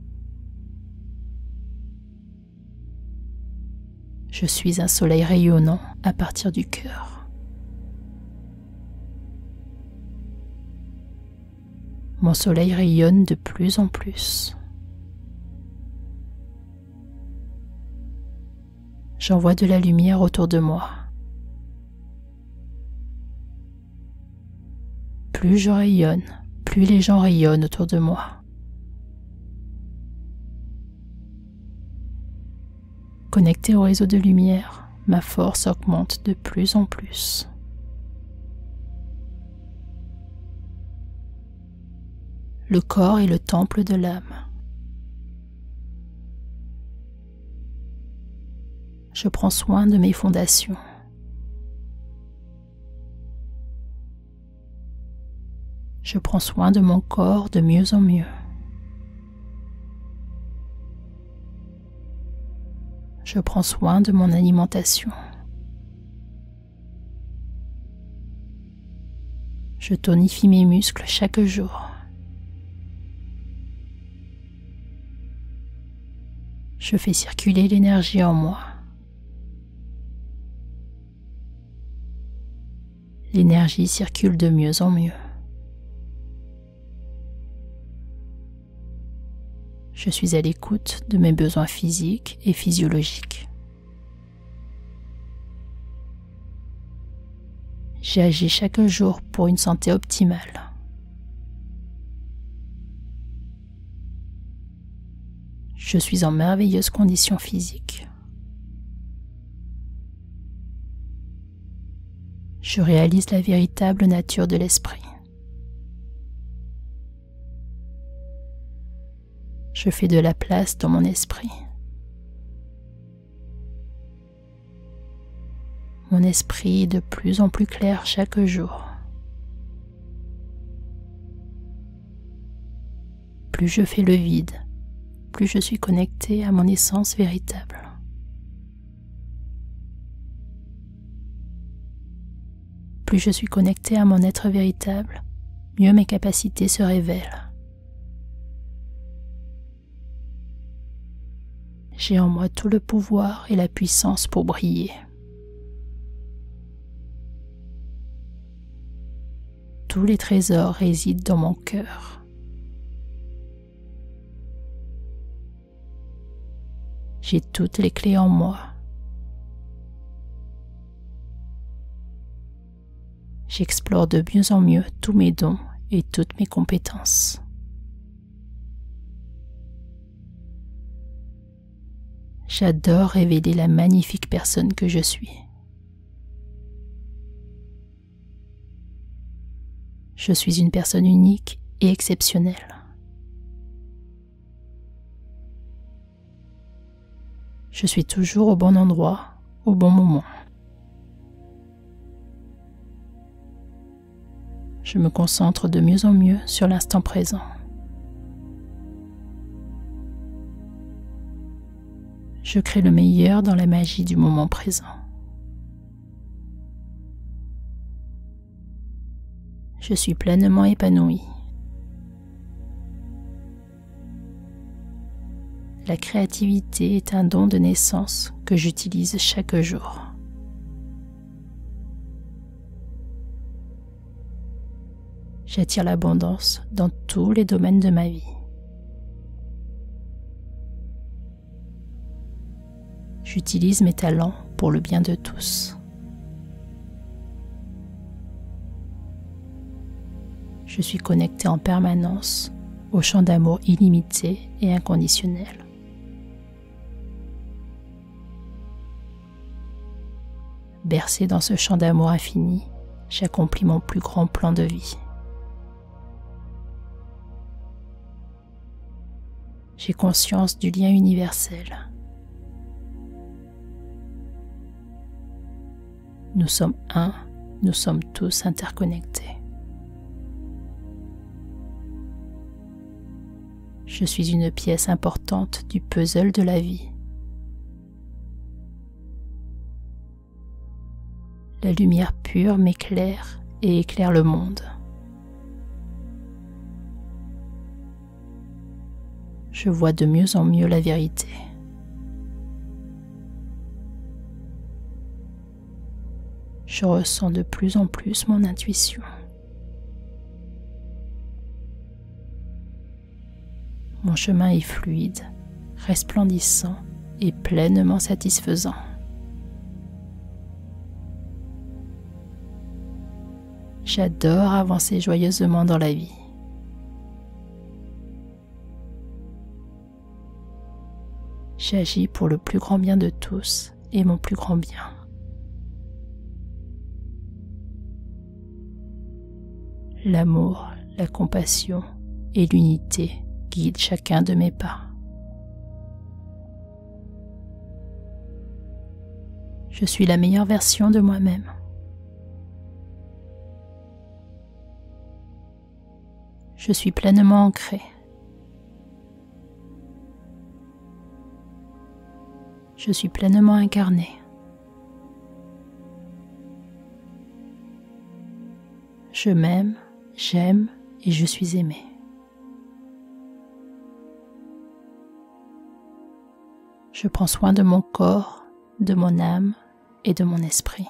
Je suis un soleil rayonnant à partir du cœur. Mon soleil rayonne de plus en plus. J'envoie de la lumière autour de moi. Plus je rayonne, plus les gens rayonnent autour de moi. Connecté au réseau de lumière, ma force augmente de plus en plus. Le corps est le temple de l'âme. Je prends soin de mes fondations. Je prends soin de mon corps de mieux en mieux. Je prends soin de mon alimentation. Je tonifie mes muscles chaque jour. Je fais circuler l'énergie en moi. L'énergie circule de mieux en mieux. Je suis à l'écoute de mes besoins physiques et physiologiques. J'agis chaque jour pour une santé optimale. Je suis en merveilleuse condition physique. Je réalise la véritable nature de l'esprit. Je fais de la place dans mon esprit. Mon esprit est de plus en plus clair chaque jour. Plus je fais le vide, plus je suis connecté à mon essence véritable. Plus je suis connecté à mon être véritable, mieux mes capacités se révèlent. J'ai en moi tout le pouvoir et la puissance pour briller. Tous les trésors résident dans mon cœur. J'ai toutes les clés en moi. J'explore de mieux en mieux tous mes dons et toutes mes compétences. J'adore révéler la magnifique personne que je suis. Je suis une personne unique et exceptionnelle. Je suis toujours au bon endroit, au bon moment. Je me concentre de mieux en mieux sur l'instant présent. Je crée le meilleur dans la magie du moment présent. Je suis pleinement épanoui. La créativité est un don de naissance que j'utilise chaque jour. J'attire l'abondance dans tous les domaines de ma vie. J'utilise mes talents pour le bien de tous. Je suis connecté en permanence au champ d'amour illimité et inconditionnel. Bercé dans ce champ d'amour infini, j'accomplis mon plus grand plan de vie. J'ai conscience du lien universel. Nous sommes un, nous sommes tous interconnectés. Je suis une pièce importante du puzzle de la vie. La lumière pure m'éclaire et éclaire le monde. Je vois de mieux en mieux la vérité. Je ressens de plus en plus mon intuition. Mon chemin est fluide, resplendissant et pleinement satisfaisant. J'adore avancer joyeusement dans la vie. J'agis pour le plus grand bien de tous et mon plus grand bien. L'amour, la compassion et l'unité guident chacun de mes pas. Je suis la meilleure version de moi-même. Je suis pleinement ancré. Je suis pleinement incarné. Je m'aime, j'aime et je suis aimé. Je prends soin de mon corps, de mon âme et de mon esprit.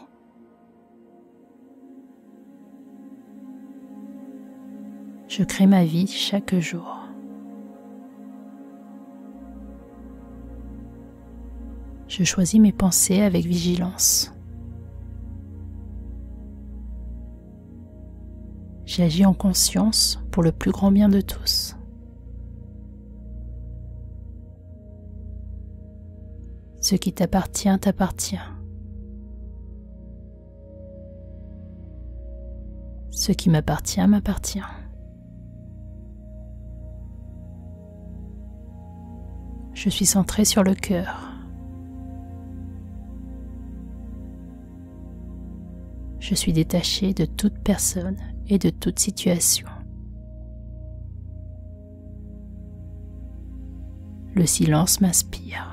Je crée ma vie chaque jour. Je choisis mes pensées avec vigilance. J'agis en conscience pour le plus grand bien de tous. Ce qui t'appartient t'appartient. Ce qui m'appartient m'appartient. Je suis centré sur le cœur. Je suis détaché de toute personne et de toute situation. Le silence m'inspire.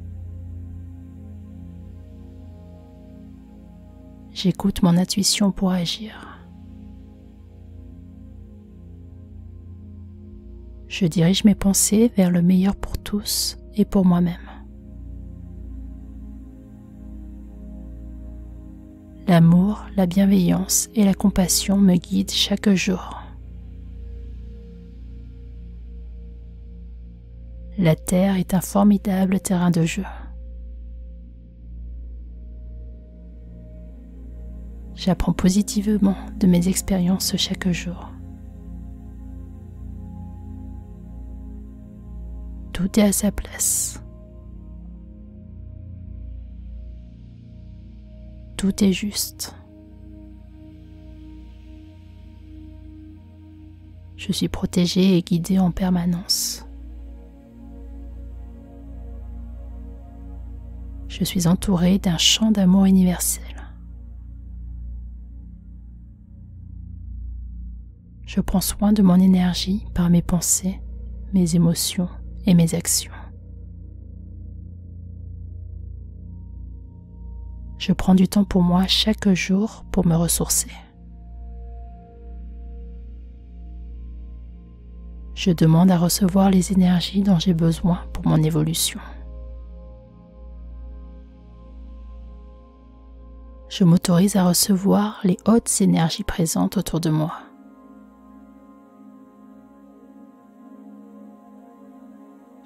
J'écoute mon intuition pour agir. Je dirige mes pensées vers le meilleur pour tous et pour moi-même. L'amour, la bienveillance et la compassion me guident chaque jour. La Terre est un formidable terrain de jeu. J'apprends positivement de mes expériences chaque jour. Tout est à sa place. Tout est juste. Je suis protégée et guidée en permanence. Je suis entourée d'un champ d'amour universel. Je prends soin de mon énergie par mes pensées, mes émotions et mes actions. Je prends du temps pour moi chaque jour pour me ressourcer. Je demande à recevoir les énergies dont j'ai besoin pour mon évolution. Je m'autorise à recevoir les hautes énergies présentes autour de moi.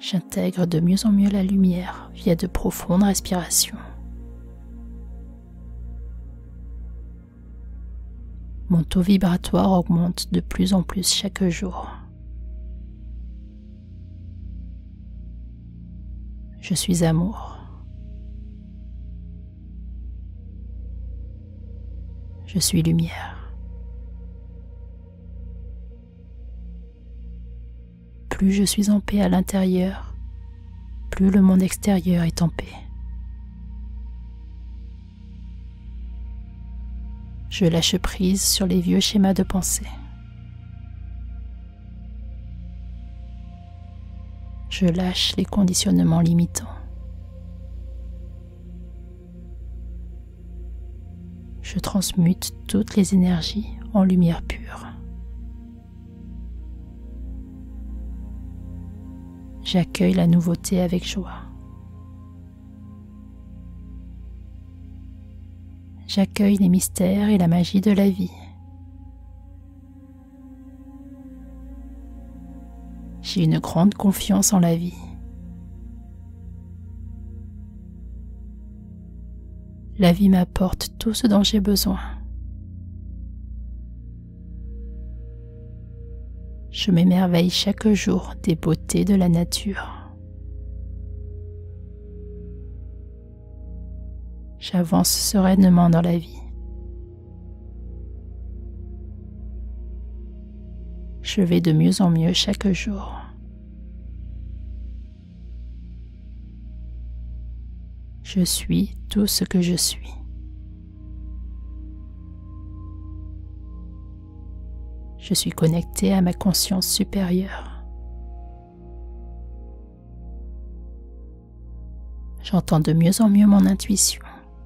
J'intègre de mieux en mieux la lumière via de profondes respirations. Mon taux vibratoire augmente de plus en plus chaque jour. Je suis amour. Je suis lumière. Plus je suis en paix à l'intérieur, plus le monde extérieur est en paix. Je lâche prise sur les vieux schémas de pensée. Je lâche les conditionnements limitants. Je transmute toutes les énergies en lumière pure. J'accueille la nouveauté avec joie. J'accueille les mystères et la magie de la vie. J'ai une grande confiance en la vie. La vie m'apporte tout ce dont j'ai besoin. Je m'émerveille chaque jour des beautés de la nature. J'avance sereinement dans la vie. Je vais de mieux en mieux chaque jour. Je suis tout ce que je suis. Je suis connecté à ma conscience supérieure. J'entends de mieux en mieux mon intuition.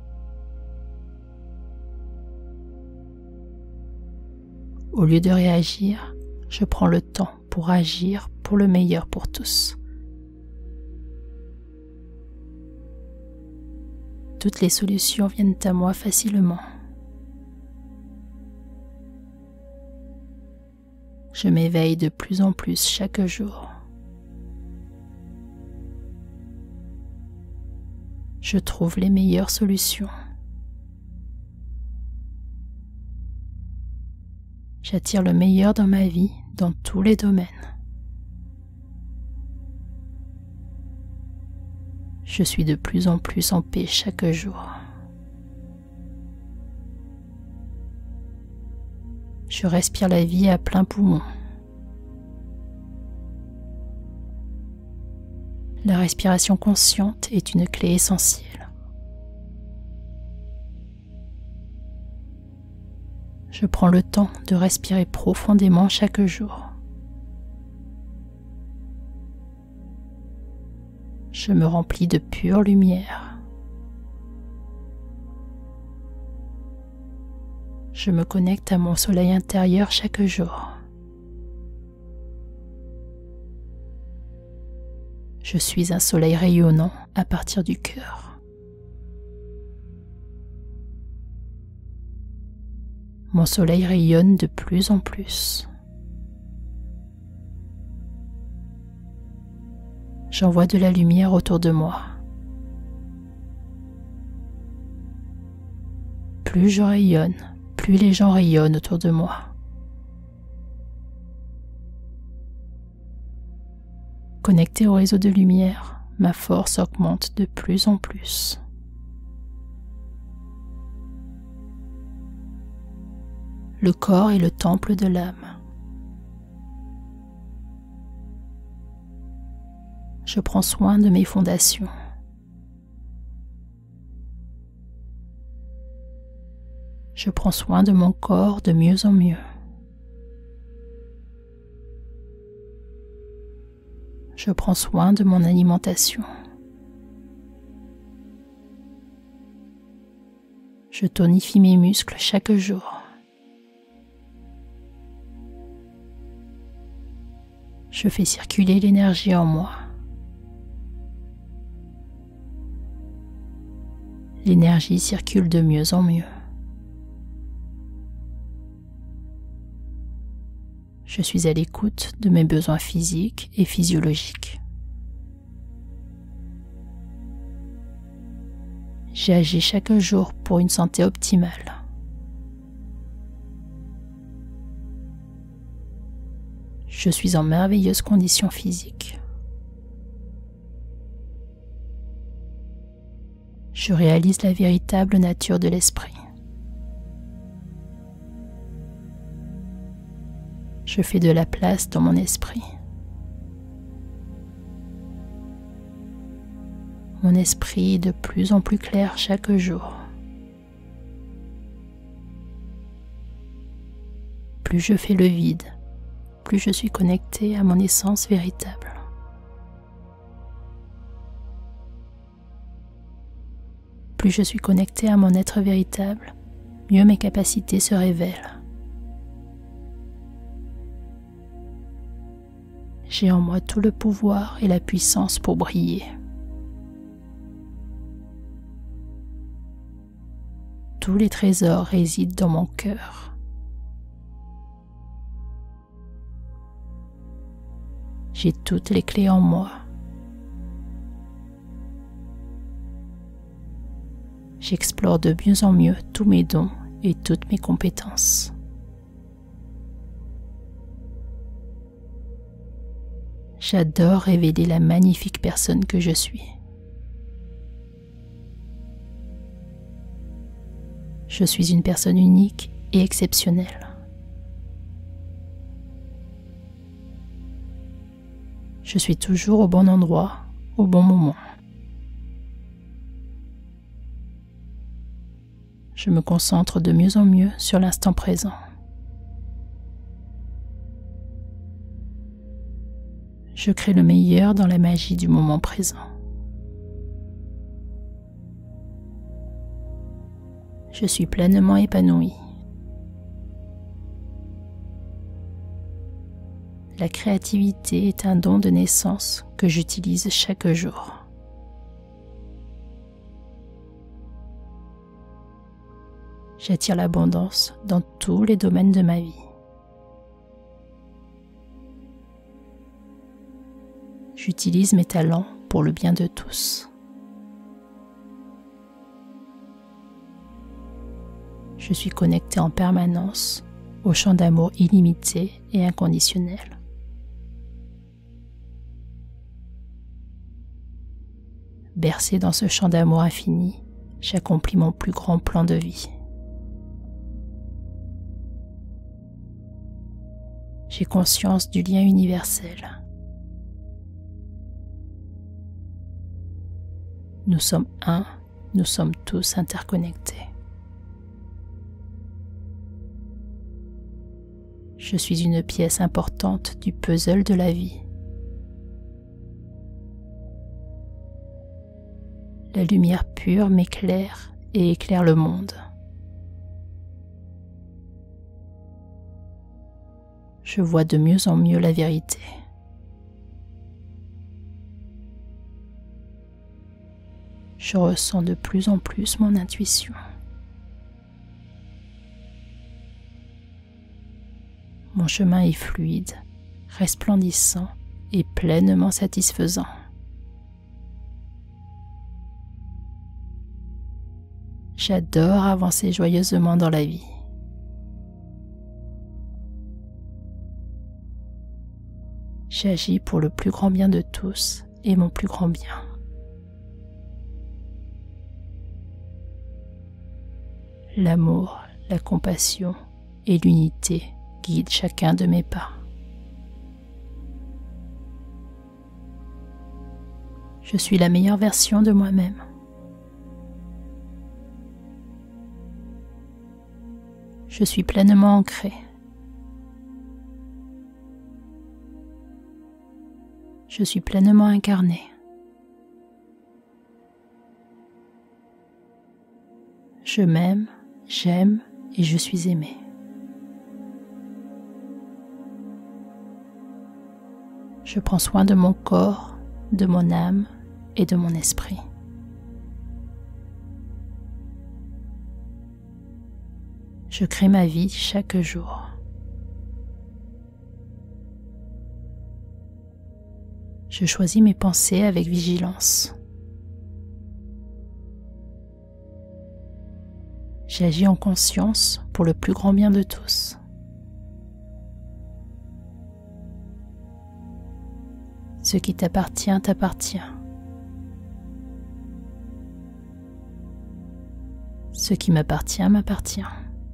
Au lieu de réagir, je prends le temps pour agir pour le meilleur pour tous. Toutes les solutions viennent à moi facilement. Je m'éveille de plus en plus chaque jour. Je trouve les meilleures solutions. J'attire le meilleur dans ma vie, dans tous les domaines. Je suis de plus en plus en paix chaque jour. Je respire la vie à plein poumon. La respiration consciente est une clé essentielle. Je prends le temps de respirer profondément chaque jour. Je me remplis de pure lumière. Je me connecte à mon soleil intérieur chaque jour. Je suis un soleil rayonnant à partir du cœur. Mon soleil rayonne de plus en plus. J'envoie de la lumière autour de moi. Plus je rayonne, plus les gens rayonnent autour de moi. Connecté au réseau de lumière, ma force augmente de plus en plus. Le corps est le temple de l'âme. Je prends soin de mes fondations. Je prends soin de mon corps de mieux en mieux. Je prends soin de mon alimentation. Je tonifie mes muscles chaque jour. Je fais circuler l'énergie en moi. L'énergie circule de mieux en mieux. Je suis à l'écoute de mes besoins physiques et physiologiques. J'agis chaque jour pour une santé optimale. Je suis en merveilleuse condition physique. Je réalise la véritable nature de l'esprit. Je fais de la place dans mon esprit. Mon esprit est de plus en plus clair chaque jour. Plus je fais le vide, plus je suis connecté à mon essence véritable. Plus je suis connecté à mon être véritable, mieux mes capacités se révèlent. J'ai en moi tout le pouvoir et la puissance pour briller. Tous les trésors résident dans mon cœur. J'ai toutes les clés en moi. J'explore de mieux en mieux tous mes dons et toutes mes compétences. J'adore révéler la magnifique personne que je suis. Je suis une personne unique et exceptionnelle. Je suis toujours au bon endroit, au bon moment. Je me concentre de mieux en mieux sur l'instant présent. Je crée le meilleur dans la magie du moment présent. Je suis pleinement épanoui. La créativité est un don de naissance que j'utilise chaque jour. J'attire l'abondance dans tous les domaines de ma vie. J'utilise mes talents pour le bien de tous. Je suis connecté en permanence au champ d'amour illimité et inconditionnel. Bercé dans ce champ d'amour infini, j'accomplis mon plus grand plan de vie. J'ai conscience du lien universel. Nous sommes un, nous sommes tous interconnectés. Je suis une pièce importante du puzzle de la vie. La lumière pure m'éclaire et éclaire le monde. Je vois de mieux en mieux la vérité. Je ressens de plus en plus mon intuition. Mon chemin est fluide, resplendissant et pleinement satisfaisant. J'adore avancer joyeusement dans la vie. J'agis pour le plus grand bien de tous et mon plus grand bien. L'amour, la compassion et l'unité guident chacun de mes pas. Je suis la meilleure version de moi-même. Je suis pleinement ancré. Je suis pleinement incarné. Je m'aime, j'aime et je suis aimé. Je prends soin de mon corps, de mon âme et de mon esprit. Je crée ma vie chaque jour. Je choisis mes pensées avec vigilance. J'agis en conscience pour le plus grand bien de tous. Ce qui t'appartient t'appartient. Ce qui m'appartient m'appartient.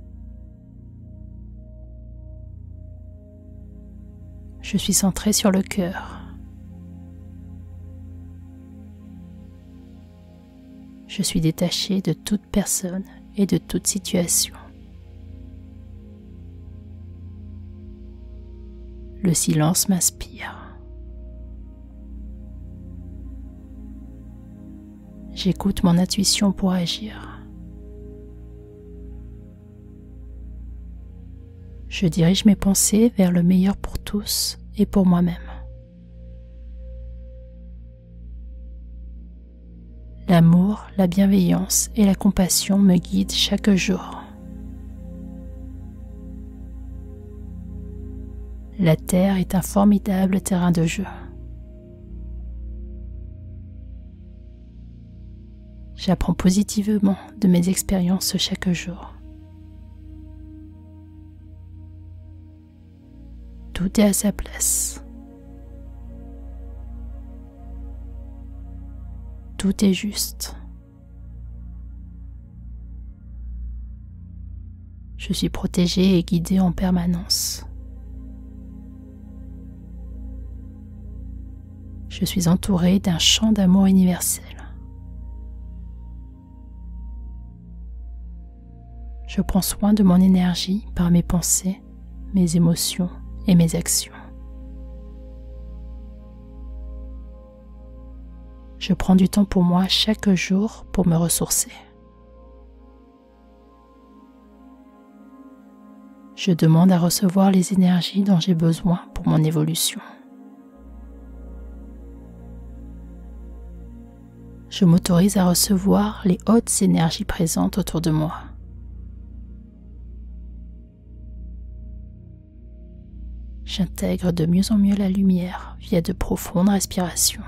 Je suis centré sur le cœur. Je suis détaché de toute personne et de toute situation. Le silence m'inspire. J'écoute mon intuition pour agir. Je dirige mes pensées vers le meilleur pour tous et pour moi-même. L'amour, la bienveillance et la compassion me guident chaque jour. La Terre est un formidable terrain de jeu. J'apprends positivement de mes expériences chaque jour. Tout est à sa place. Tout est juste. Je suis protégé et guidé en permanence. Je suis entouré d'un champ d'amour universel. Je prends soin de mon énergie par mes pensées, mes émotions et mes actions. Je prends du temps pour moi chaque jour pour me ressourcer. Je demande à recevoir les énergies dont j'ai besoin pour mon évolution. Je m'autorise à recevoir les hautes énergies présentes autour de moi. J'intègre de mieux en mieux la lumière via de profondes respirations.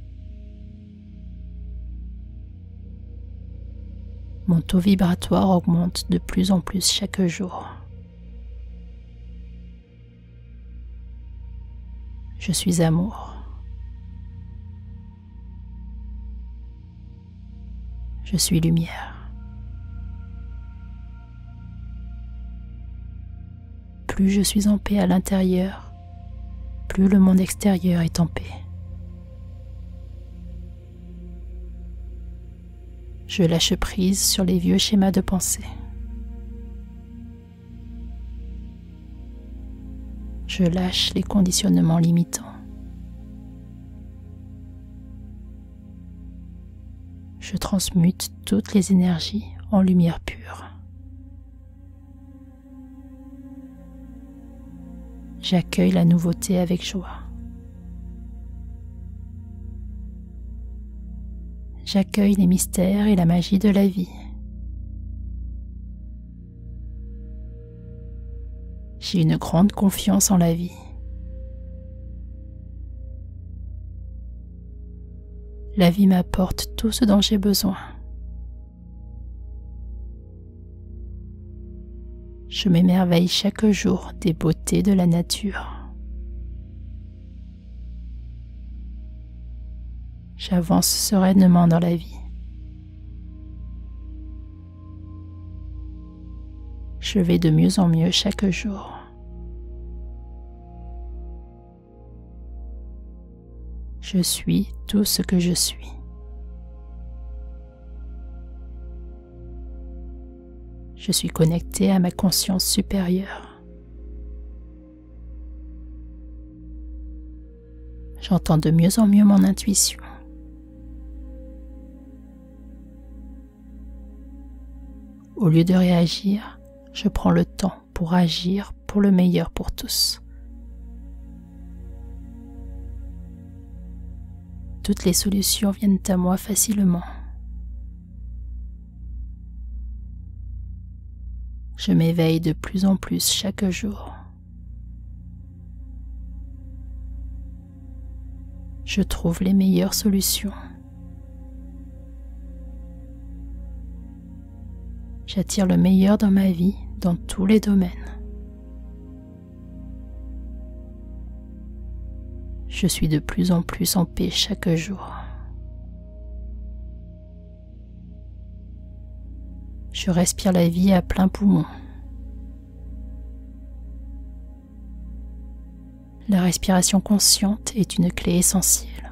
Mon taux vibratoire augmente de plus en plus chaque jour. Je suis amour. Je suis lumière. Plus je suis en paix à l'intérieur, plus le monde extérieur est en paix. Je lâche prise sur les vieux schémas de pensée. Je lâche les conditionnements limitants. Je transmute toutes les énergies en lumière pure. J'accueille la nouveauté avec joie. J'accueille les mystères et la magie de la vie. J'ai une grande confiance en la vie. La vie m'apporte tout ce dont j'ai besoin. Je m'émerveille chaque jour des beautés de la nature. J'avance sereinement dans la vie. Je vais de mieux en mieux chaque jour. Je suis tout ce que je suis. Je suis connecté à ma conscience supérieure. J'entends de mieux en mieux mon intuition. Au lieu de réagir, je prends le temps pour agir pour le meilleur pour tous. Toutes les solutions viennent à moi facilement. Je m'éveille de plus en plus chaque jour. Je trouve les meilleures solutions. J'attire le meilleur dans ma vie, dans tous les domaines. Je suis de plus en plus en paix chaque jour. Je respire la vie à plein poumon. La respiration consciente est une clé essentielle.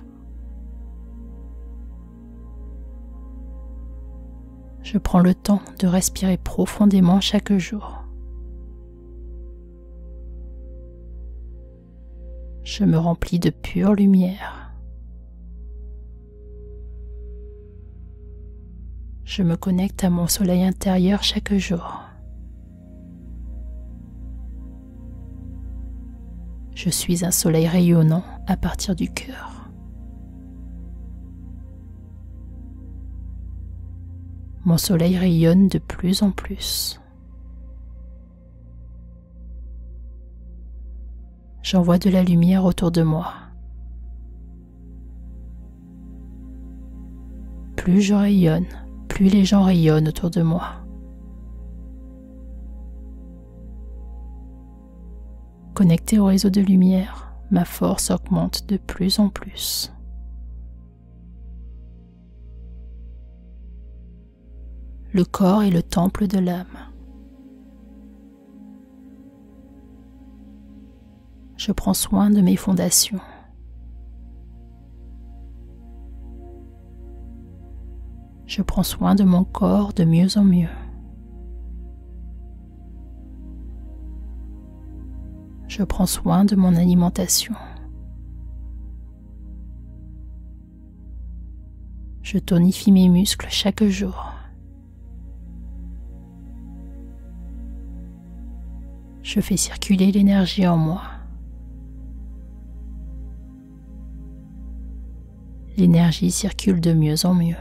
Je prends le temps de respirer profondément chaque jour. Je me remplis de pure lumière. Je me connecte à mon soleil intérieur chaque jour. Je suis un soleil rayonnant à partir du cœur. Mon soleil rayonne de plus en plus. J'envoie de la lumière autour de moi. Plus je rayonne, plus les gens rayonnent autour de moi. Connecté au réseau de lumière, ma force augmente de plus en plus. Le corps est le temple de l'âme. Je prends soin de mes fondations. Je prends soin de mon corps de mieux en mieux. Je prends soin de mon alimentation. Je tonifie mes muscles chaque jour. Je fais circuler l'énergie en moi. L'énergie circule de mieux en mieux.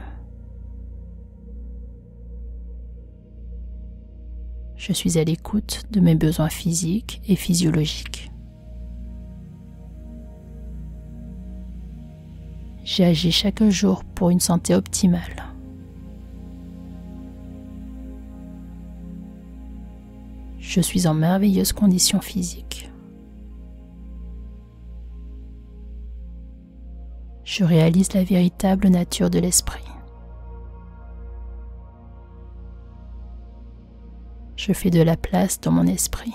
Je suis à l'écoute de mes besoins physiques et physiologiques. J'agis chaque jour pour une santé optimale. Je suis en merveilleuse condition physique. Je réalise la véritable nature de l'esprit. Je fais de la place dans mon esprit.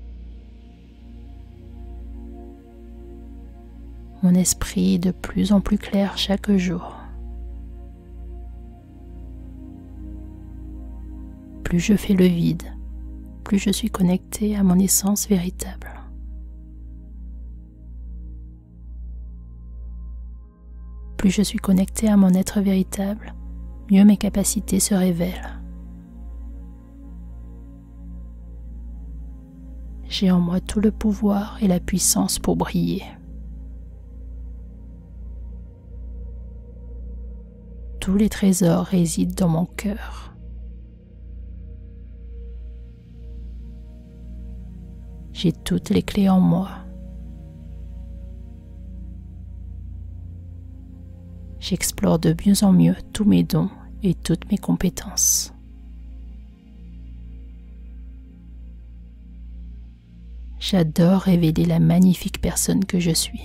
Mon esprit est de plus en plus clair chaque jour. Plus je fais le vide, plus je suis connecté à mon essence véritable. Plus je suis connecté à mon être véritable, mieux mes capacités se révèlent. J'ai en moi tout le pouvoir et la puissance pour briller. Tous les trésors résident dans mon cœur. J'ai toutes les clés en moi. J'explore de mieux en mieux tous mes dons et toutes mes compétences. J'adore révéler la magnifique personne que je suis.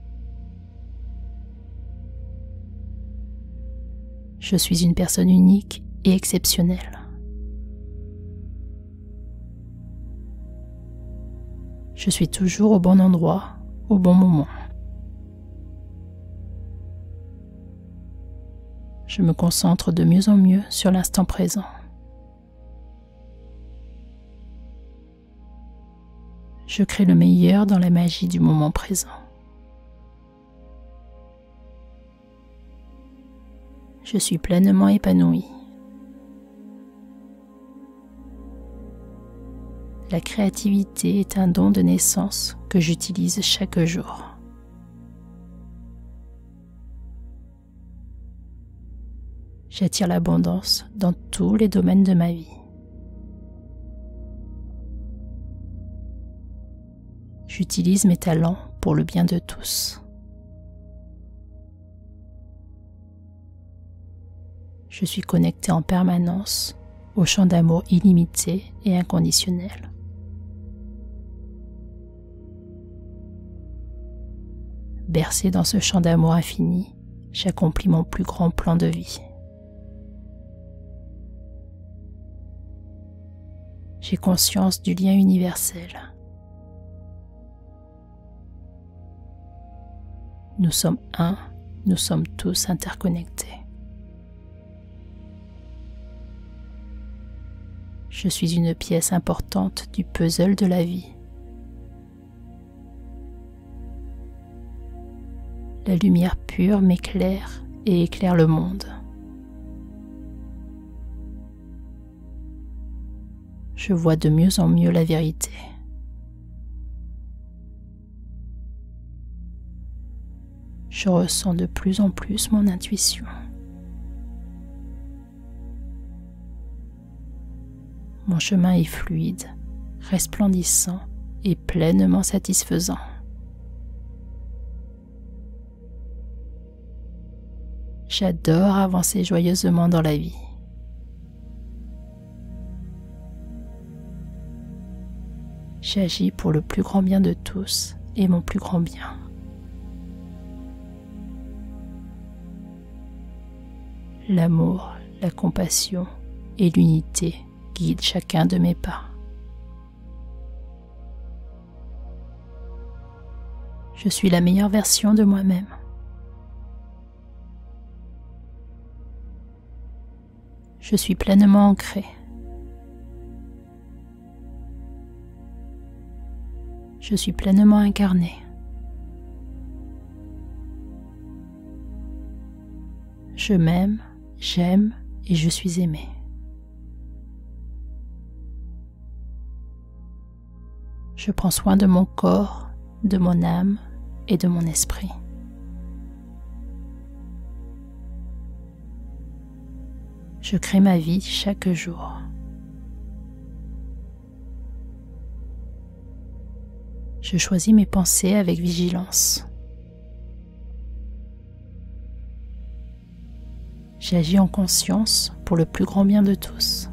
Je suis une personne unique et exceptionnelle. Je suis toujours au bon endroit, au bon moment. Je me concentre de mieux en mieux sur l'instant présent. Je crée le meilleur dans la magie du moment présent. Je suis pleinement épanoui. La créativité est un don de naissance que j'utilise chaque jour. J'attire l'abondance dans tous les domaines de ma vie. J'utilise mes talents pour le bien de tous. Je suis connecté en permanence au champ d'amour illimité et inconditionnel. Bercé dans ce champ d'amour infini, j'accomplis mon plus grand plan de vie. J'ai conscience du lien universel. Nous sommes un, nous sommes tous interconnectés. Je suis une pièce importante du puzzle de la vie. La lumière pure m'éclaire et éclaire le monde. Je vois de mieux en mieux la vérité. Je ressens de plus en plus mon intuition. Mon chemin est fluide, resplendissant et pleinement satisfaisant. J'adore avancer joyeusement dans la vie. J'agis pour le plus grand bien de tous et mon plus grand bien. L'amour, la compassion et l'unité guident chacun de mes pas. Je suis la meilleure version de moi-même. Je suis pleinement ancré. Je suis pleinement incarné. Je m'aime, j'aime et je suis aimé. Je prends soin de mon corps, de mon âme et de mon esprit. Je crée ma vie chaque jour. Je choisis mes pensées avec vigilance. J'agis en conscience pour le plus grand bien de tous.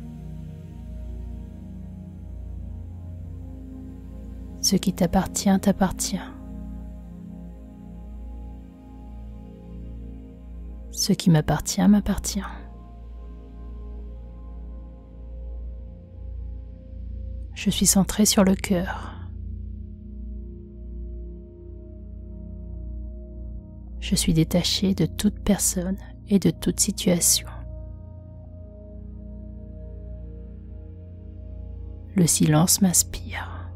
Ce qui t'appartient t'appartient. Ce qui m'appartient m'appartient. Je suis centré sur le cœur. Je suis détaché de toute personne et de toute situation. Le silence m'inspire.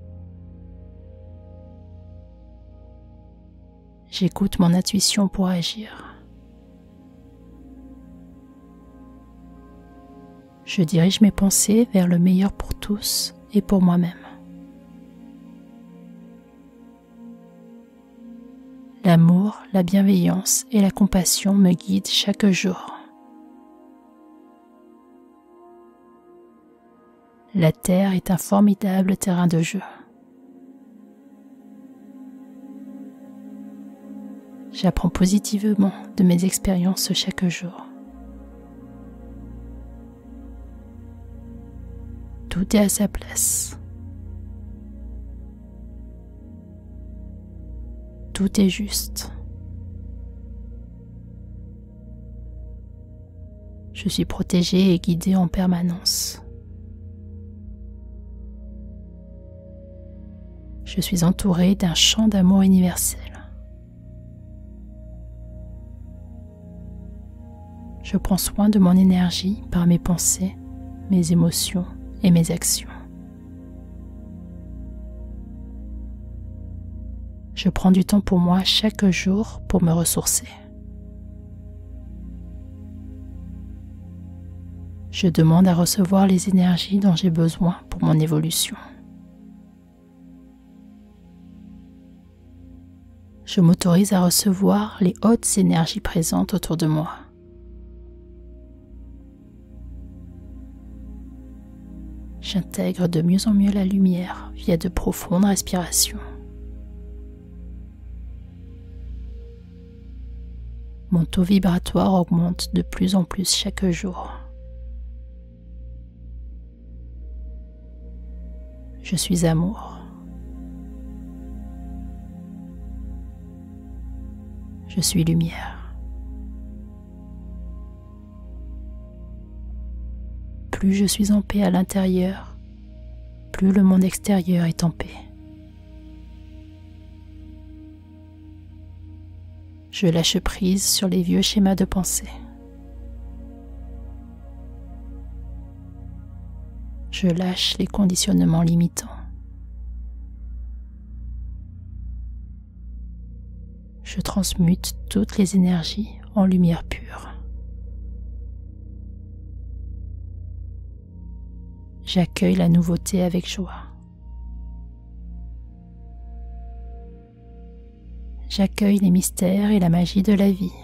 J'écoute mon intuition pour agir. Je dirige mes pensées vers le meilleur pour tous et pour moi-même. L'amour, la bienveillance et la compassion me guident chaque jour. La Terre est un formidable terrain de jeu. J'apprends positivement de mes expériences chaque jour. Tout est à sa place. Tout est juste. Je suis protégée et guidée en permanence. Je suis entourée d'un champ d'amour universel. Je prends soin de mon énergie par mes pensées, mes émotions et mes actions. Je prends du temps pour moi chaque jour pour me ressourcer. Je demande à recevoir les énergies dont j'ai besoin pour mon évolution. Je m'autorise à recevoir les hautes énergies présentes autour de moi. J'intègre de mieux en mieux la lumière via de profondes respirations. Mon taux vibratoire augmente de plus en plus chaque jour. Je suis amour. Je suis lumière. Plus je suis en paix à l'intérieur, plus le monde extérieur est en paix. Je lâche prise sur les vieux schémas de pensée. Je lâche les conditionnements limitants. Je transmute toutes les énergies en lumière pure. J'accueille la nouveauté avec joie. J'accueille les mystères et la magie de la vie.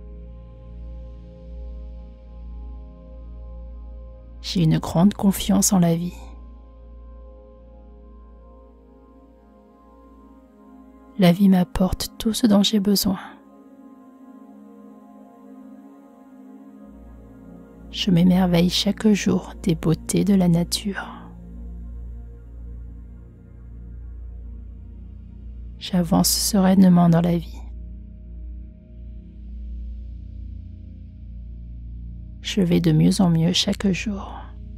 J'ai une grande confiance en la vie. La vie m'apporte tout ce dont j'ai besoin. Je m'émerveille chaque jour des beautés de la nature. J'avance sereinement dans la vie. Je vais de mieux en mieux chaque jour.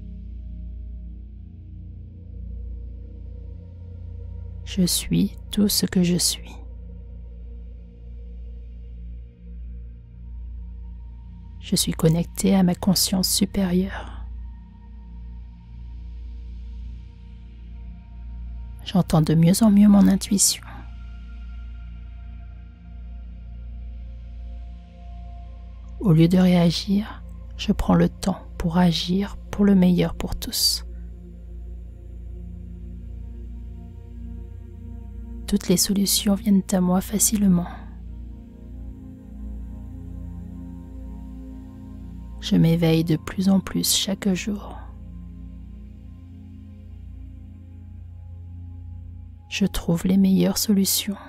Je suis tout ce que je suis. Je suis connecté à ma conscience supérieure. J'entends de mieux en mieux mon intuition. Au lieu de réagir, je prends le temps pour agir pour le meilleur pour tous. Toutes les solutions viennent à moi facilement. Je m'éveille de plus en plus chaque jour. Je trouve les meilleures solutions.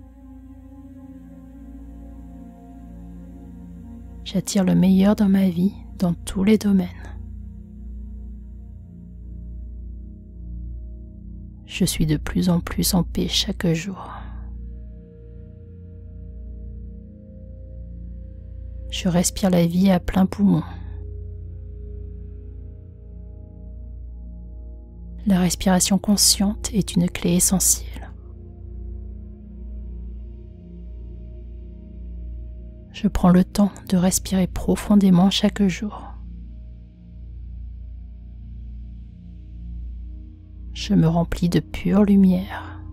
J'attire le meilleur dans ma vie, dans tous les domaines. Je suis de plus en plus en paix chaque jour. Je respire la vie à plein poumon. La respiration consciente est une clé essentielle. Je prends le temps de respirer profondément chaque jour. Je me remplis de pure lumière.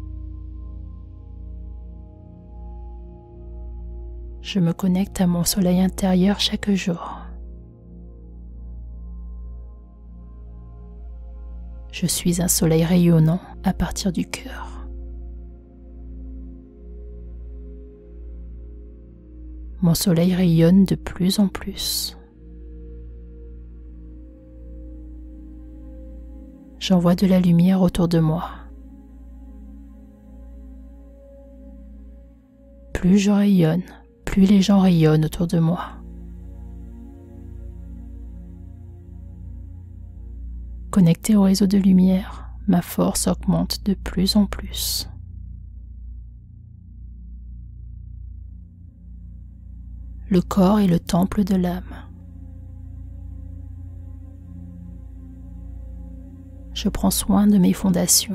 Je me connecte à mon soleil intérieur chaque jour. Je suis un soleil rayonnant à partir du cœur. Mon soleil rayonne de plus en plus. J'envoie de la lumière autour de moi. Plus je rayonne, plus les gens rayonnent autour de moi. Connecté au réseau de lumière, ma force augmente de plus en plus. Le corps est le temple de l'âme. Je prends soin de mes fondations.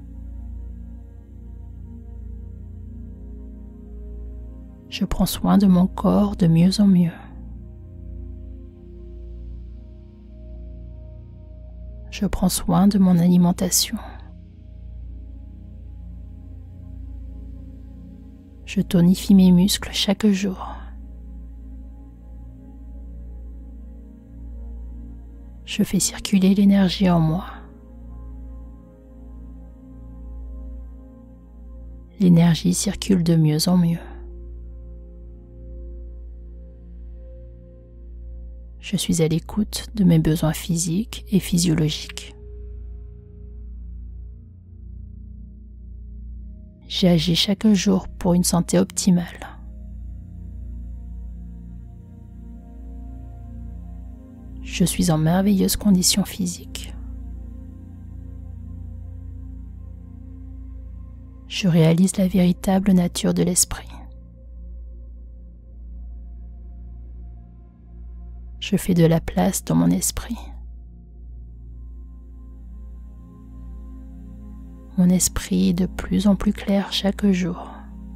Je prends soin de mon corps de mieux en mieux. Je prends soin de mon alimentation. Je tonifie mes muscles chaque jour. Je fais circuler l'énergie en moi. L'énergie circule de mieux en mieux. Je suis à l'écoute de mes besoins physiques et physiologiques. J'agis chaque jour pour une santé optimale. Je suis en merveilleuse condition physique. Je réalise la véritable nature de l'esprit. Je fais de la place dans mon esprit. Mon esprit est de plus en plus clair chaque jour.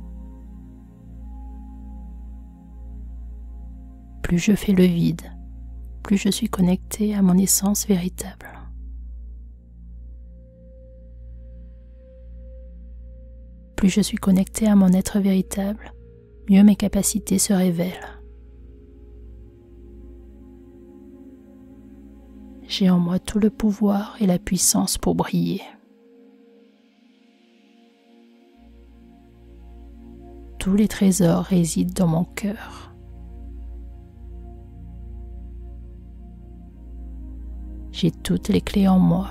Plus je fais le vide, plus je suis connecté à mon essence véritable. Plus je suis connecté à mon être véritable, mieux mes capacités se révèlent. J'ai en moi tout le pouvoir et la puissance pour briller. Tous les trésors résident dans mon cœur. J'ai toutes les clés en moi.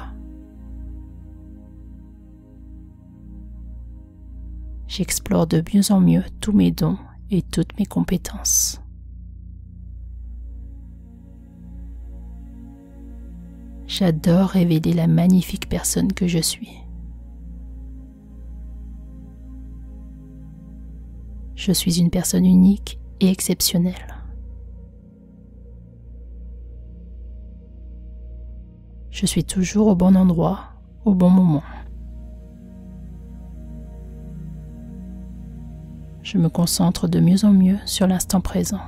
J'explore de mieux en mieux tous mes dons et toutes mes compétences. J'adore révéler la magnifique personne que je suis. Je suis une personne unique et exceptionnelle. Je suis toujours au bon endroit, au bon moment. Je me concentre de mieux en mieux sur l'instant présent.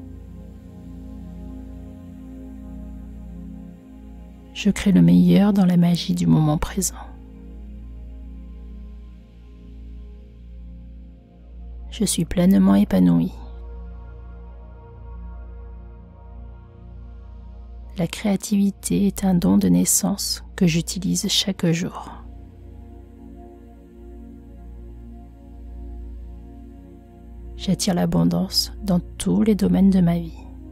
Je crée le meilleur dans la magie du moment présent. Je suis pleinement épanoui. La créativité est un don de naissance que j'utilise chaque jour. J'attire l'abondance dans tous les domaines de ma vie.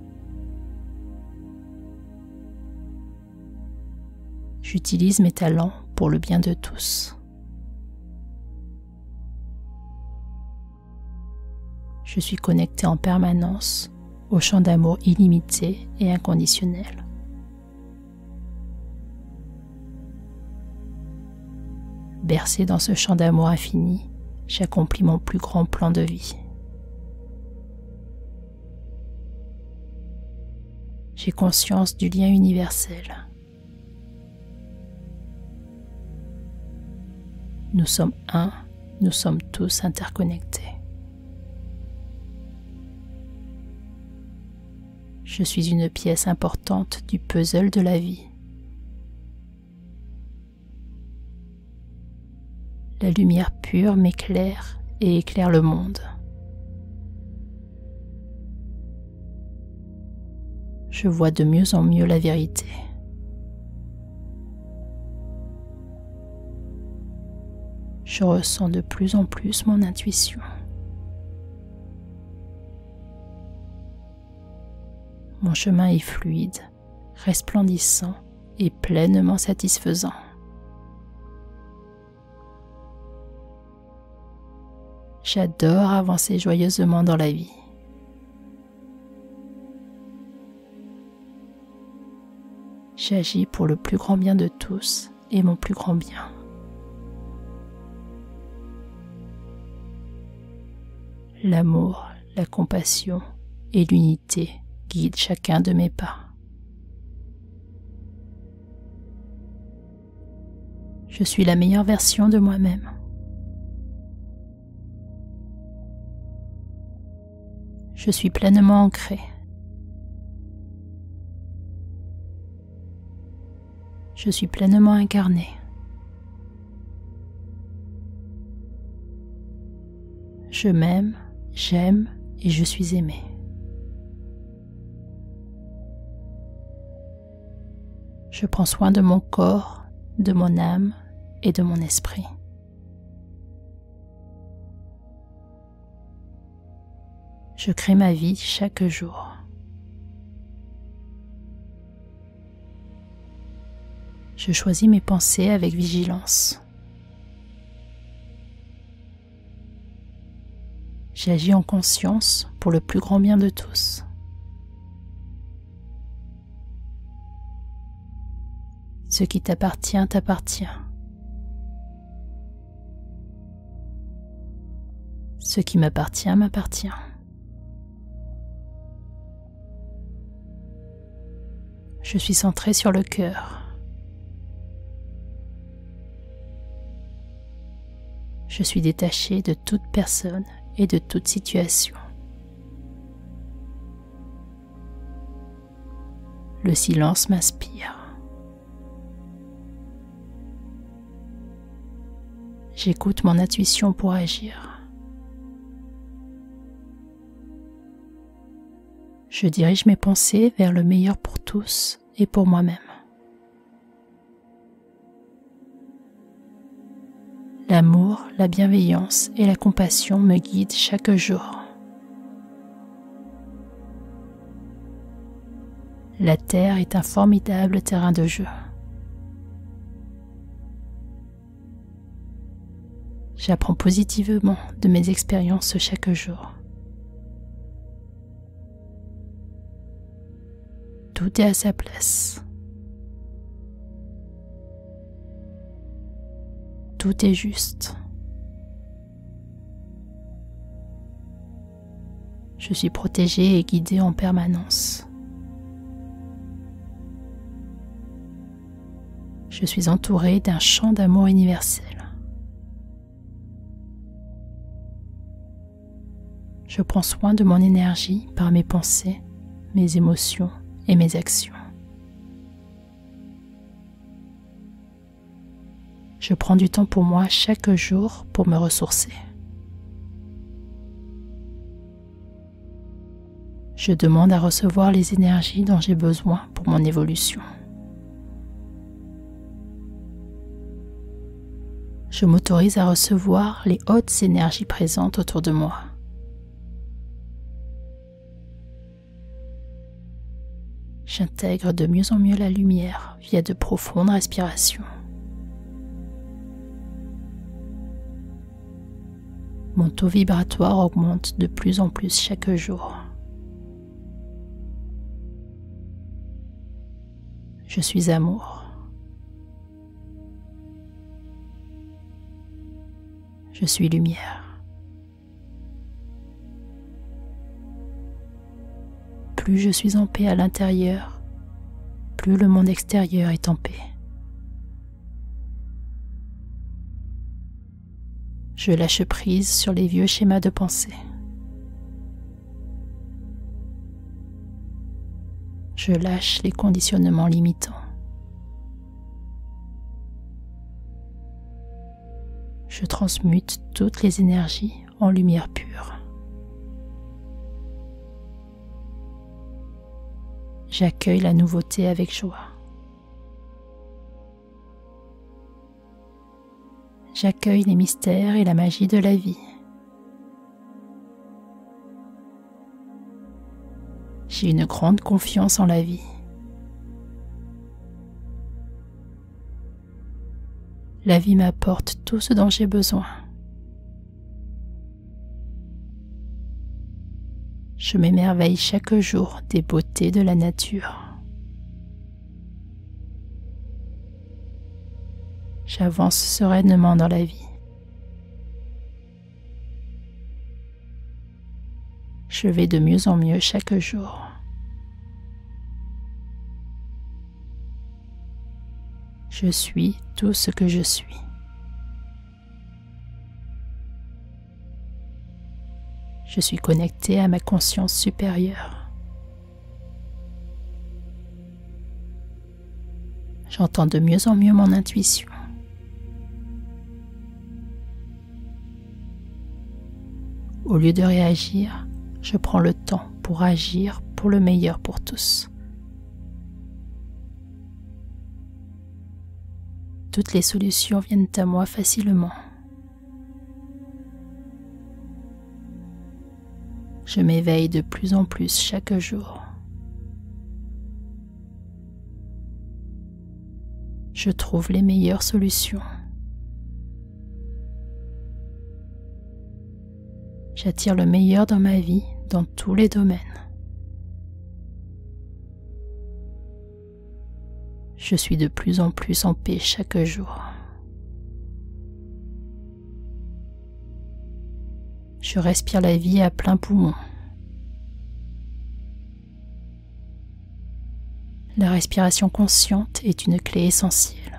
J'utilise mes talents pour le bien de tous. Je suis connecté en permanence au champ d'amour illimité et inconditionnel. Bercé dans ce champ d'amour infini, j'accomplis mon plus grand plan de vie. J'ai conscience du lien universel. Nous sommes un, nous sommes tous interconnectés. Je suis une pièce importante du puzzle de la vie. La lumière pure m'éclaire et éclaire le monde. Je vois de mieux en mieux la vérité. Je ressens de plus en plus mon intuition. Mon chemin est fluide, resplendissant et pleinement satisfaisant. J'adore avancer joyeusement dans la vie. J'agis pour le plus grand bien de tous et mon plus grand bien. L'amour, la compassion et l'unité guident chacun de mes pas. Je suis la meilleure version de moi-même. Je suis pleinement ancré. Je suis pleinement incarné. Je m'aime, j'aime et je suis aimé. Je prends soin de mon corps, de mon âme et de mon esprit. Je crée ma vie chaque jour. Je choisis mes pensées avec vigilance. J'agis en conscience pour le plus grand bien de tous. Ce qui t'appartient t'appartient. Ce qui m'appartient m'appartient. Je suis centré sur le cœur. Je suis détaché de toute personne et de toute situation. Le silence m'inspire. J'écoute mon intuition pour agir. Je dirige mes pensées vers le meilleur pour tous et pour moi-même. L'amour, la bienveillance et la compassion me guident chaque jour. La Terre est un formidable terrain de jeu. J'apprends positivement de mes expériences chaque jour. Tout est à sa place. Tout est juste. Je suis protégé et guidé en permanence. Je suis entouré d'un champ d'amour universel. Je prends soin de mon énergie par mes pensées, mes émotions et mes actions. Je prends du temps pour moi chaque jour pour me ressourcer. Je demande à recevoir les énergies dont j'ai besoin pour mon évolution. Je m'autorise à recevoir les hautes énergies présentes autour de moi. J'intègre de mieux en mieux la lumière via de profondes respirations. Mon taux vibratoire augmente de plus en plus chaque jour. Je suis amour. Je suis lumière. Plus je suis en paix à l'intérieur, plus le monde extérieur est en paix. Je lâche prise sur les vieux schémas de pensée. Je lâche les conditionnements limitants. Je transmute toutes les énergies en lumière pure. J'accueille la nouveauté avec joie. J'accueille les mystères et la magie de la vie. J'ai une grande confiance en la vie. La vie m'apporte tout ce dont j'ai besoin. Je m'émerveille chaque jour des beautés de la nature. J'avance sereinement dans la vie. Je vais de mieux en mieux chaque jour. Je suis tout ce que je suis. Je suis connecté à ma conscience supérieure. J'entends de mieux en mieux mon intuition. Au lieu de réagir, je prends le temps pour agir pour le meilleur pour tous. Toutes les solutions viennent à moi facilement. Je m'éveille de plus en plus chaque jour. Je trouve les meilleures solutions. J'attire le meilleur dans ma vie, dans tous les domaines. Je suis de plus en plus en paix chaque jour. Je respire la vie à plein poumon. La respiration consciente est une clé essentielle.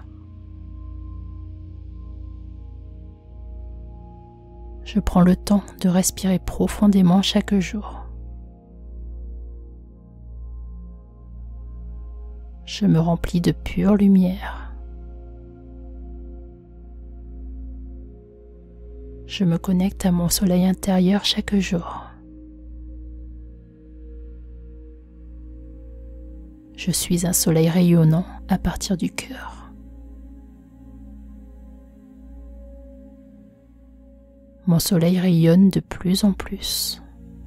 Je prends le temps de respirer profondément chaque jour. Je me remplis de pure lumière. Je me connecte à mon soleil intérieur chaque jour. Je suis un soleil rayonnant à partir du cœur. Mon soleil rayonne de plus en plus.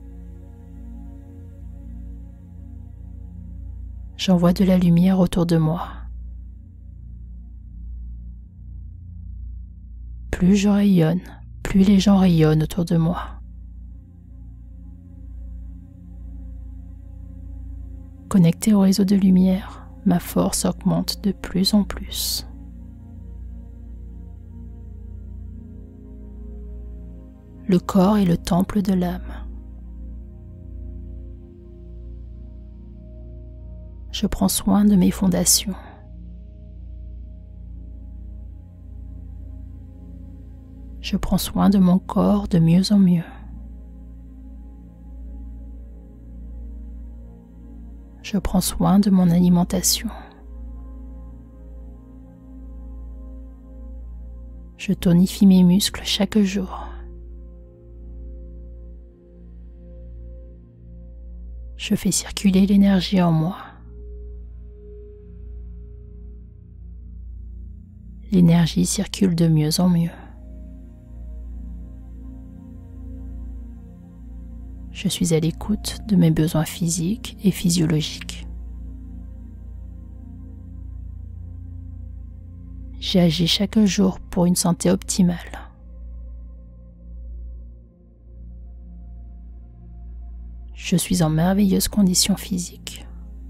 J'envoie de la lumière autour de moi. Plus je rayonne, plus les gens rayonnent autour de moi. Connecté au réseau de lumière, ma force augmente de plus en plus. Le corps est le temple de l'âme. Je prends soin de mes fondations. Je prends soin de mon corps de mieux en mieux. Je prends soin de mon alimentation. Je tonifie mes muscles chaque jour. Je fais circuler l'énergie en moi. L'énergie circule de mieux en mieux. Je suis à l'écoute de mes besoins physiques et physiologiques. J'agis chaque jour pour une santé optimale. Je suis en merveilleuse condition physique.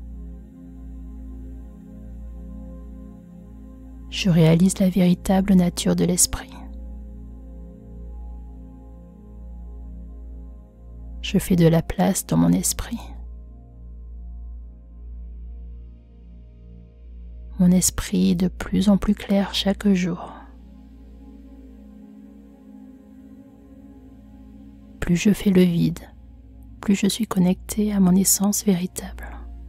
Je réalise la véritable nature de l'esprit. Je fais de la place dans mon esprit. Mon esprit est de plus en plus clair chaque jour. Plus je fais le vide, plus je suis connecté à mon essence véritable.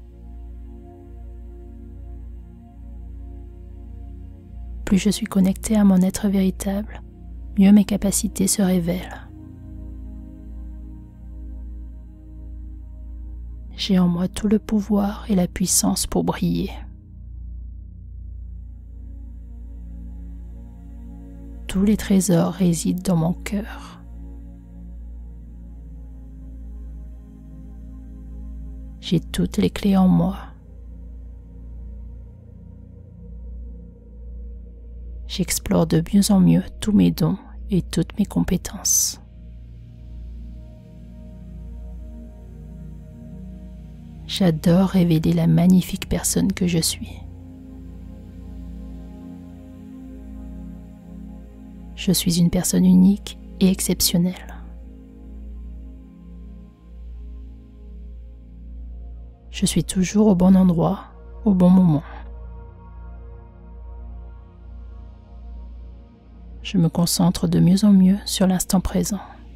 Plus je suis connecté à mon être véritable, mieux mes capacités se révèlent. J'ai en moi tout le pouvoir et la puissance pour briller. Tous les trésors résident dans mon cœur. J'ai toutes les clés en moi. J'explore de mieux en mieux tous mes dons et toutes mes compétences. J'adore révéler la magnifique personne que je suis. Je suis une personne unique et exceptionnelle. Je suis toujours au bon endroit, au bon moment. Je me concentre de mieux en mieux sur l'instant présent.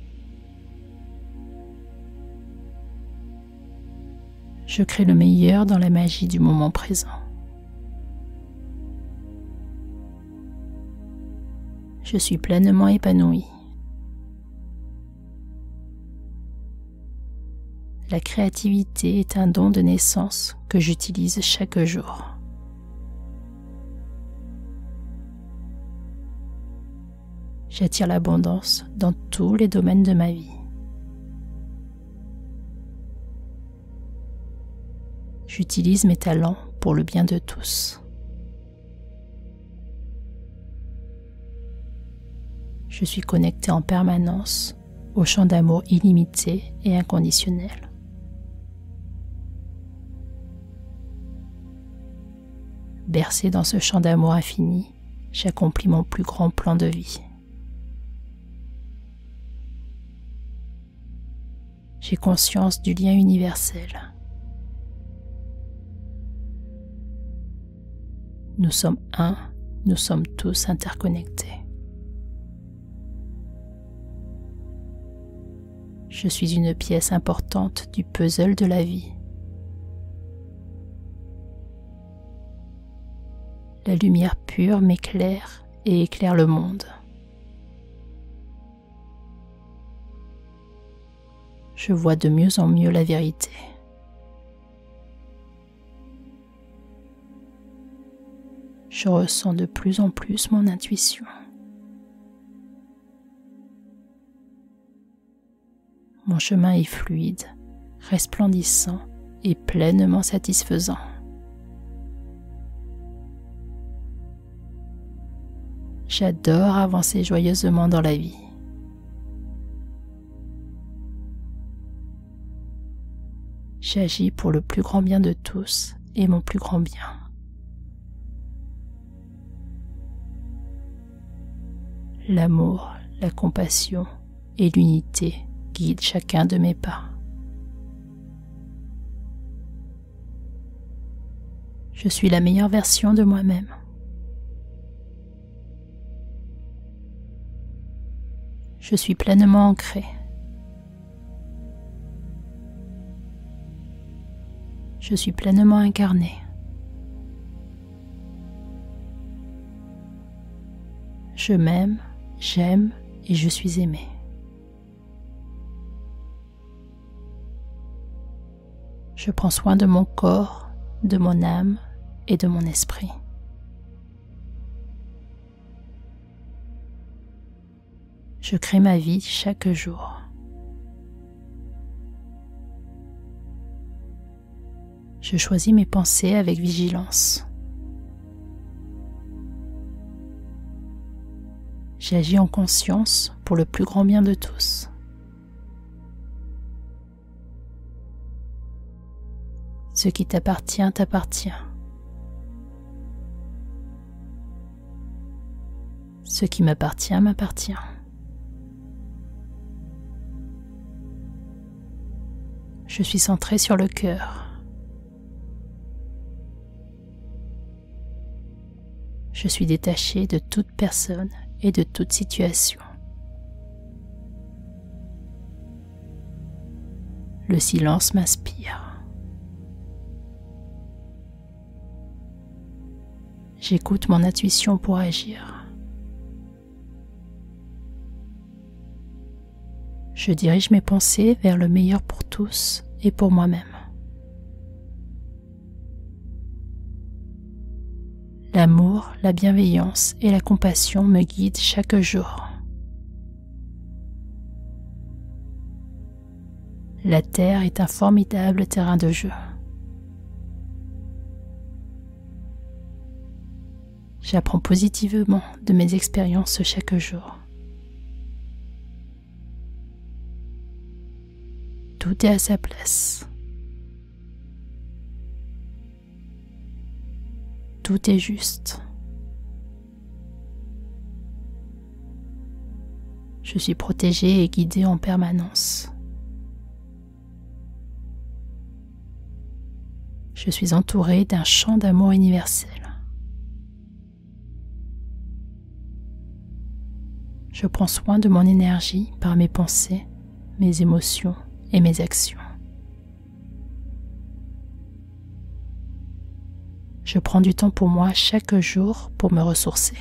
Je crée le meilleur dans la magie du moment présent. Je suis pleinement épanoui. La créativité est un don de naissance que j'utilise chaque jour. J'attire l'abondance dans tous les domaines de ma vie. J'utilise mes talents pour le bien de tous. Je suis connecté en permanence au champ d'amour illimité et inconditionnel. Bercé dans ce champ d'amour infini, j'accomplis mon plus grand plan de vie. J'ai conscience du lien universel. Nous sommes un, nous sommes tous interconnectés. Je suis une pièce importante du puzzle de la vie. La lumière pure m'éclaire et éclaire le monde. Je vois de mieux en mieux la vérité. Je ressens de plus en plus mon intuition. Mon chemin est fluide, resplendissant et pleinement satisfaisant. J'adore avancer joyeusement dans la vie. J'agis pour le plus grand bien de tous et mon plus grand bien. L'amour, la compassion et l'unité guident chacun de mes pas. Je suis la meilleure version de moi-même. Je suis pleinement ancré. Je suis pleinement incarné. Je m'aime, j'aime et je suis aimé. Je prends soin de mon corps, de mon âme et de mon esprit. Je crée ma vie chaque jour. Je choisis mes pensées avec vigilance. J'agis en conscience pour le plus grand bien de tous. Ce qui t'appartient t'appartient. Ce qui m'appartient m'appartient. Je suis centré sur le cœur. Je suis détaché de toute personne et de toute situation. Le silence m'inspire. J'écoute mon intuition pour agir. Je dirige mes pensées vers le meilleur pour tous et pour moi-même. L'amour, la bienveillance et la compassion me guident chaque jour. La Terre est un formidable terrain de jeu. J'apprends positivement de mes expériences chaque jour. Tout est à sa place. Tout est juste. Je suis protégé et guidé en permanence. Je suis entouré d'un champ d'amour universel. Je prends soin de mon énergie par mes pensées, mes émotions et mes actions. Je prends du temps pour moi chaque jour pour me ressourcer.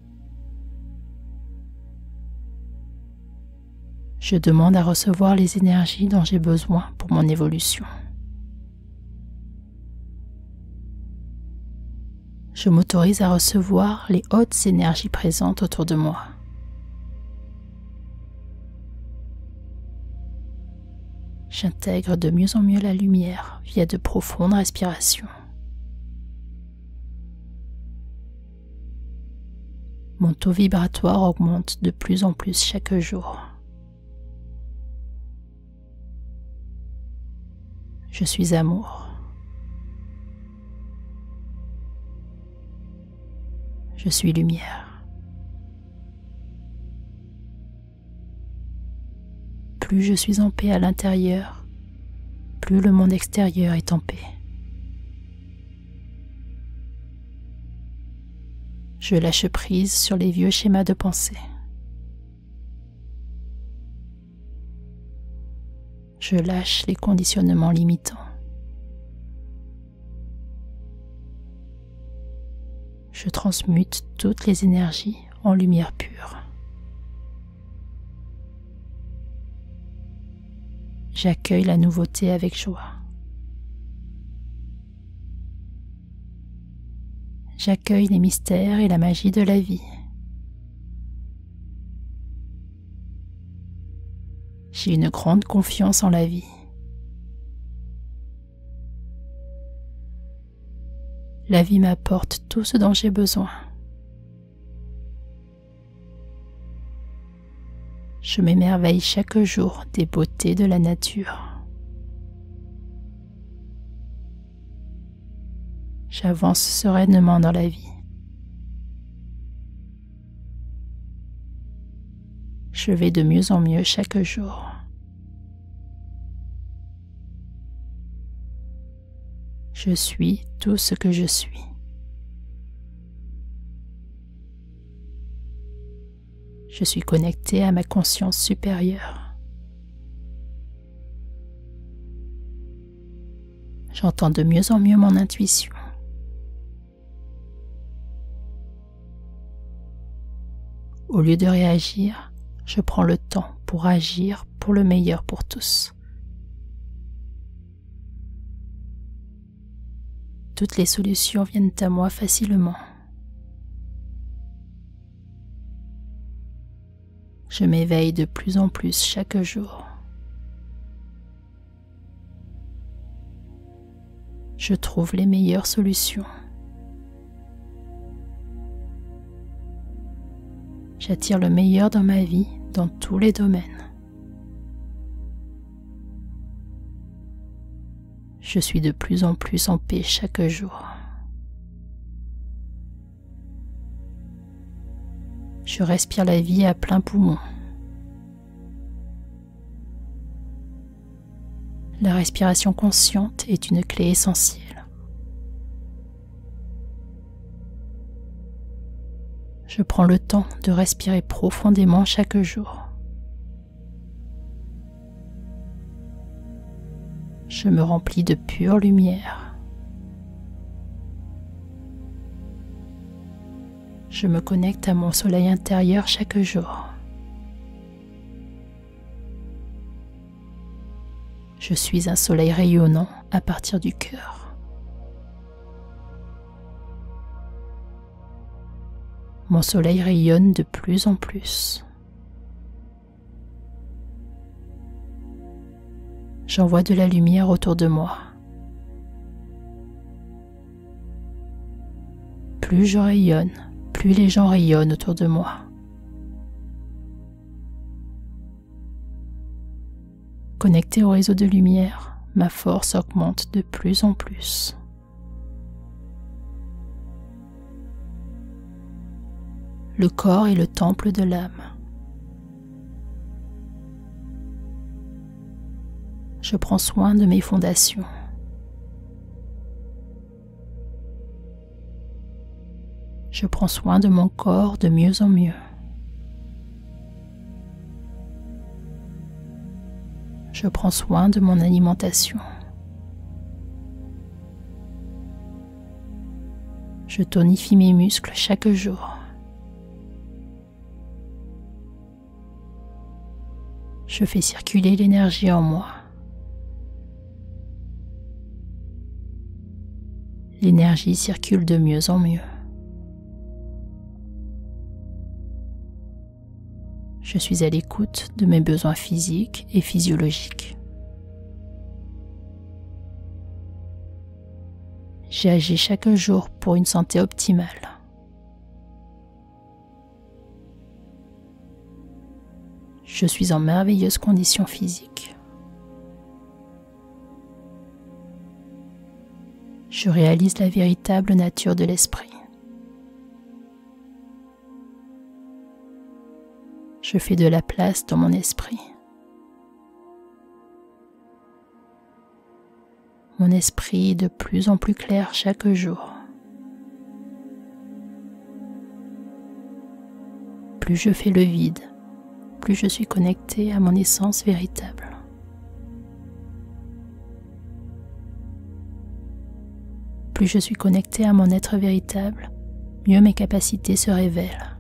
Je demande à recevoir les énergies dont j'ai besoin pour mon évolution. Je m'autorise à recevoir les hautes énergies présentes autour de moi. J'intègre de mieux en mieux la lumière via de profondes respirations. Mon taux vibratoire augmente de plus en plus chaque jour. Je suis amour. Je suis lumière. plus je suis en paix à l'intérieur, plus le monde extérieur est en paix. Je lâche prise sur les vieux schémas de pensée. Je lâche les conditionnements limitants. Je transmute toutes les énergies en lumière pure. J'accueille la nouveauté avec joie. J'accueille les mystères et la magie de la vie. J'ai une grande confiance en la vie. La vie m'apporte tout ce dont j'ai besoin. Je m'émerveille chaque jour des beautés de la nature. J'avance sereinement dans la vie. Je vais de mieux en mieux chaque jour. Je suis tout ce que je suis. Je suis connecté à ma conscience supérieure. J'entends de mieux en mieux mon intuition. Au lieu de réagir, je prends le temps pour agir pour le meilleur pour tous. Toutes les solutions viennent à moi facilement. Je m'éveille de plus en plus chaque jour. Je trouve les meilleures solutions. J'attire le meilleur dans ma vie, dans tous les domaines. Je suis de plus en plus en paix chaque jour. Je respire la vie à plein poumon. La respiration consciente est une clé essentielle. Je prends le temps de respirer profondément chaque jour. Je me remplis de pure lumière. Je me connecte à mon soleil intérieur chaque jour. Je suis un soleil rayonnant à partir du cœur. Mon soleil rayonne de plus en plus. J'envoie de la lumière autour de moi. Plus je rayonne, plus les gens rayonnent autour de moi. Connecté au réseau de lumière, ma force augmente de plus en plus. Le corps est le temple de l'âme. Je prends soin de mes fondations. Je prends soin de mon corps de mieux en mieux. Je prends soin de mon alimentation. Je tonifie mes muscles chaque jour. Je fais circuler l'énergie en moi. L'énergie circule de mieux en mieux. Je suis à l'écoute de mes besoins physiques et physiologiques. J'agis chaque jour pour une santé optimale. Je suis en merveilleuse condition physique. Je réalise la véritable nature de l'esprit. Je fais de la place dans mon esprit. Mon esprit est de plus en plus clair chaque jour. Plus je fais le vide, plus je suis connecté à mon essence véritable. Plus je suis connecté à mon être véritable, mieux mes capacités se révèlent.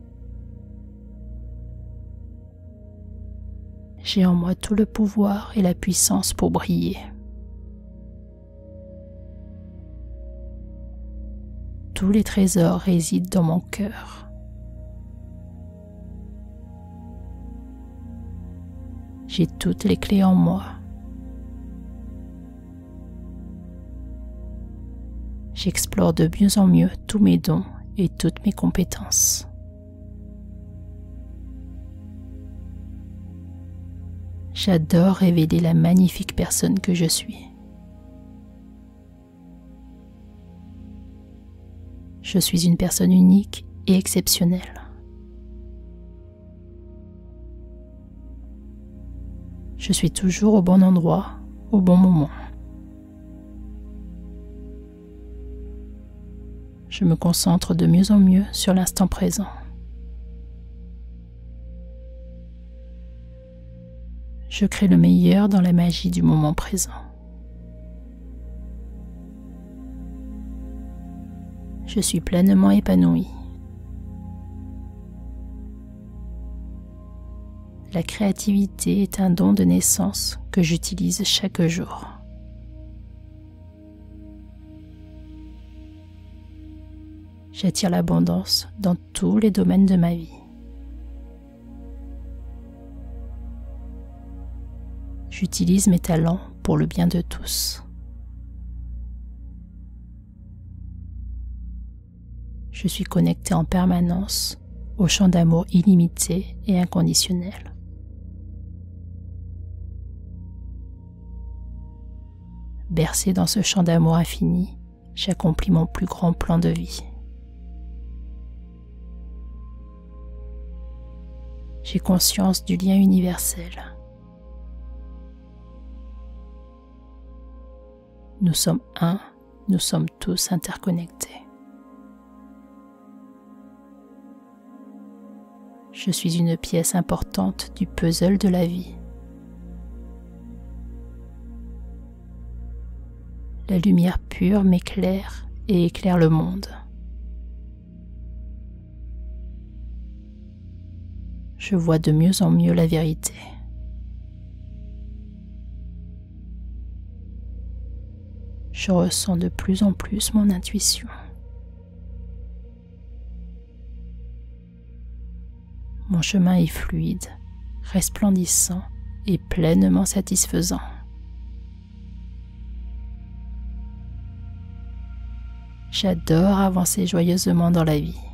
J'ai en moi tout le pouvoir et la puissance pour briller. Tous les trésors résident dans mon cœur. J'ai toutes les clés en moi. J'explore de mieux en mieux tous mes dons et toutes mes compétences. J'adore révéler la magnifique personne que je suis. Je suis une personne unique et exceptionnelle. Je suis toujours au bon endroit, au bon moment. Je me concentre de mieux en mieux sur l'instant présent. Je crée le meilleur dans la magie du moment présent. Je suis pleinement épanoui. La créativité est un don de naissance que j'utilise chaque jour. J'attire l'abondance dans tous les domaines de ma vie. J'utilise mes talents pour le bien de tous. Je suis connecté en permanence au champ d'amour illimité et inconditionnel. Bercé dans ce champ d'amour infini, j'accomplis mon plus grand plan de vie. J'ai conscience du lien universel. Nous sommes un, nous sommes tous interconnectés. Je suis une pièce importante du puzzle de la vie. La lumière pure m'éclaire et éclaire le monde. Je vois de mieux en mieux la vérité. Je ressens de plus en plus mon intuition. Mon chemin est fluide, resplendissant et pleinement satisfaisant. J'adore avancer joyeusement dans la vie.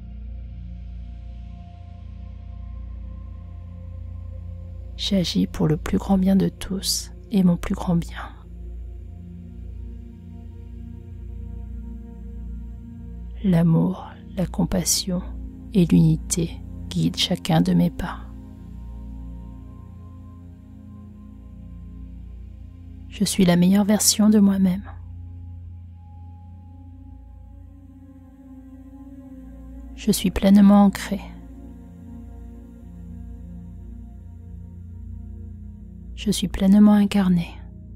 J'agis pour le plus grand bien de tous et mon plus grand bien. L'amour, la compassion et l'unité guident chacun de mes pas. Je suis la meilleure version de moi-même. Je suis pleinement ancré. Je suis pleinement incarné.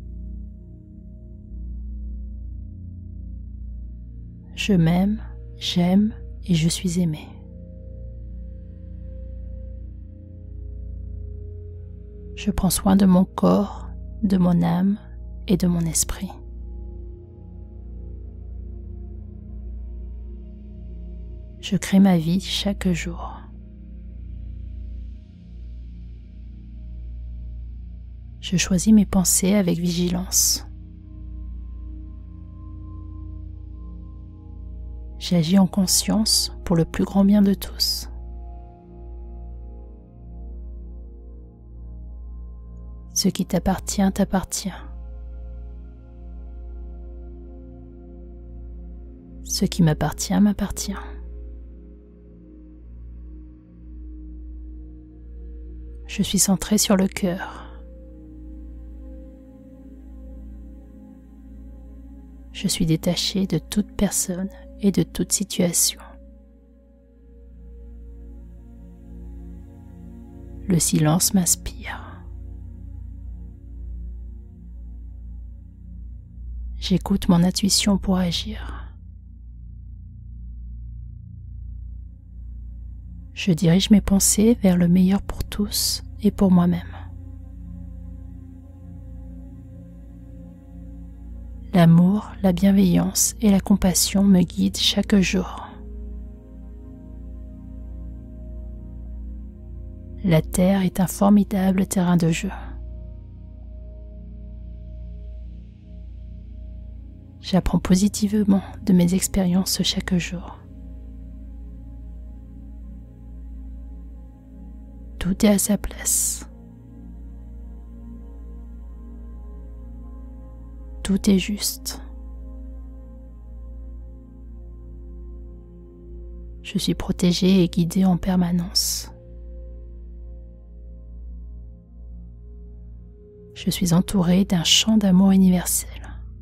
Je m'aime, j'aime et je suis aimé. Je prends soin de mon corps, de mon âme et de mon esprit. Je crée ma vie chaque jour. Je choisis mes pensées avec vigilance. J'agis en conscience pour le plus grand bien de tous. Ce qui t'appartient t'appartient. Ce qui m'appartient m'appartient. Je suis centré sur le cœur. Je suis détaché de toute personne et de toute situation. Le silence m'inspire. J'écoute mon intuition pour agir. Je dirige mes pensées vers le meilleur pour tous et pour moi-même. L'amour, la bienveillance et la compassion me guident chaque jour. La Terre est un formidable terrain de jeu. J'apprends positivement de mes expériences chaque jour. Tout est à sa place. Tout est juste. Je suis protégé et guidé en permanence. Je suis entouré d'un champ d'amour universel.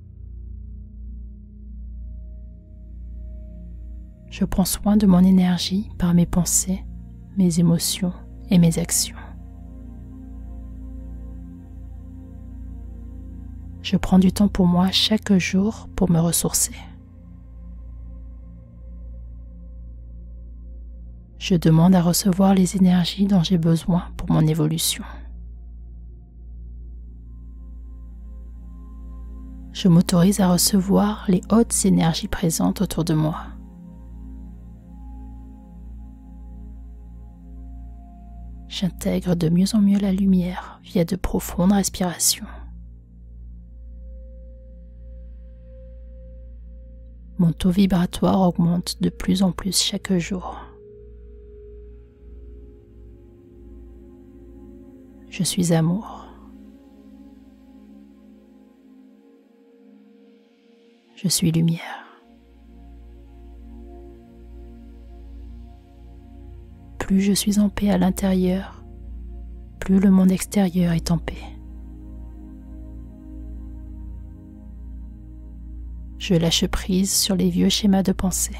Je prends soin de mon énergie par mes pensées, mes émotions et mes actions. Je prends du temps pour moi chaque jour pour me ressourcer. Je demande à recevoir les énergies dont j'ai besoin pour mon évolution. Je m'autorise à recevoir les hautes énergies présentes autour de moi. J'intègre de mieux en mieux la lumière via de profondes respirations. Mon taux vibratoire augmente de plus en plus chaque jour. Je suis amour. Je suis lumière. Plus je suis en paix à l'intérieur, plus le monde extérieur est en paix. Je lâche prise sur les vieux schémas de pensée.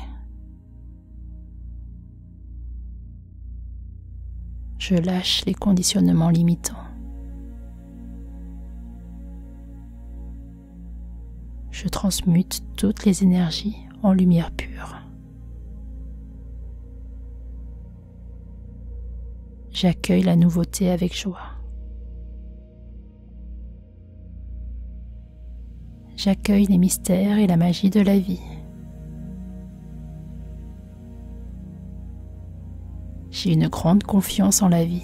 Je lâche les conditionnements limitants. Je transmute toutes les énergies en lumière pure. J'accueille la nouveauté avec joie. J'accueille les mystères et la magie de la vie. J'ai une grande confiance en la vie.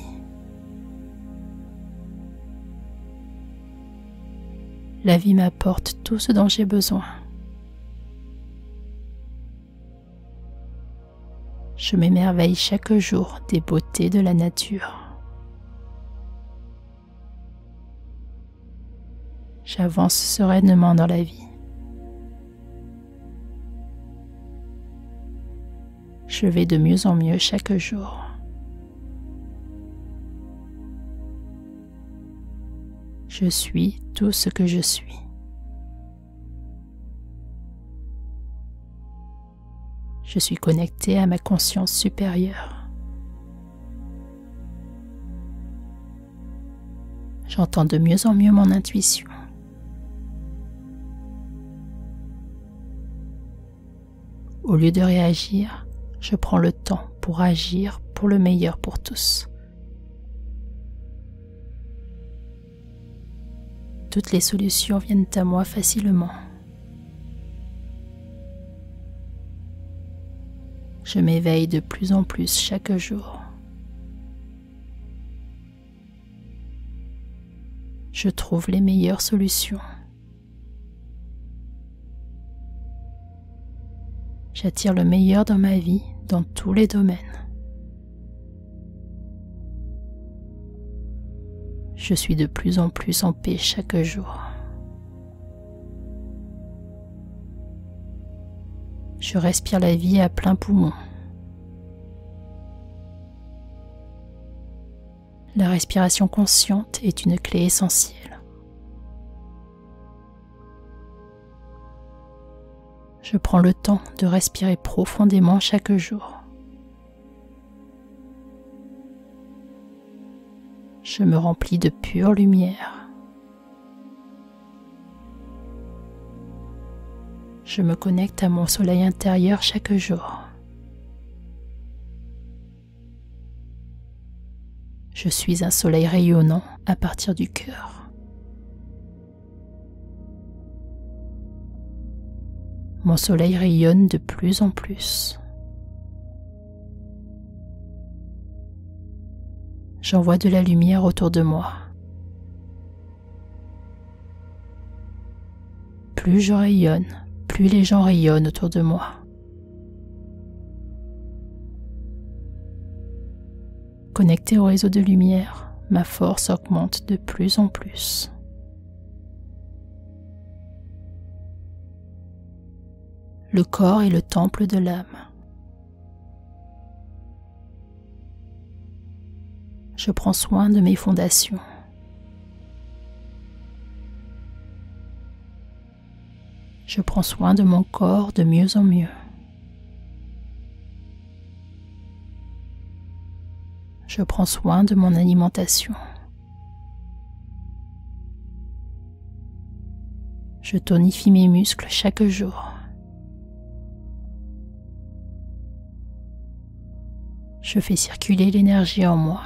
La vie m'apporte tout ce dont j'ai besoin. Je m'émerveille chaque jour des beautés de la nature. J'avance sereinement dans la vie. Je vais de mieux en mieux chaque jour. Je suis tout ce que je suis. Je suis connecté à ma conscience supérieure. J'entends de mieux en mieux mon intuition. Au lieu de réagir, je prends le temps pour agir pour le meilleur pour tous. Toutes les solutions viennent à moi facilement. Je m'éveille de plus en plus chaque jour. Je trouve les meilleures solutions. J'attire le meilleur dans ma vie, dans tous les domaines. Je suis de plus en plus en paix chaque jour. Je respire la vie à plein poumon. La respiration consciente est une clé essentielle. Je prends le temps de respirer profondément chaque jour. Je me remplis de pure lumière. Je me connecte à mon soleil intérieur chaque jour. Je suis un soleil rayonnant à partir du cœur. Mon soleil rayonne de plus en plus. J'envoie de la lumière autour de moi. Plus je rayonne, plus les gens rayonnent autour de moi. Connecté au réseau de lumière, ma force augmente de plus en plus. Le corps est le temple de l'âme. Je prends soin de mes fondations. Je prends soin de mon corps de mieux en mieux. Je prends soin de mon alimentation. Je tonifie mes muscles chaque jour. Je fais circuler l'énergie en moi.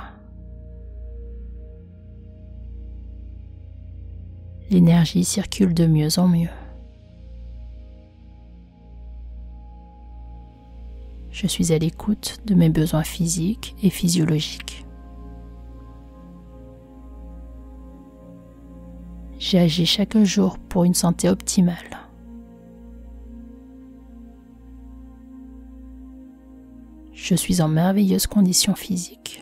L'énergie circule de mieux en mieux. Je suis à l'écoute de mes besoins physiques et physiologiques. J'agis chaque jour pour une santé optimale. Je suis en merveilleuse condition physique.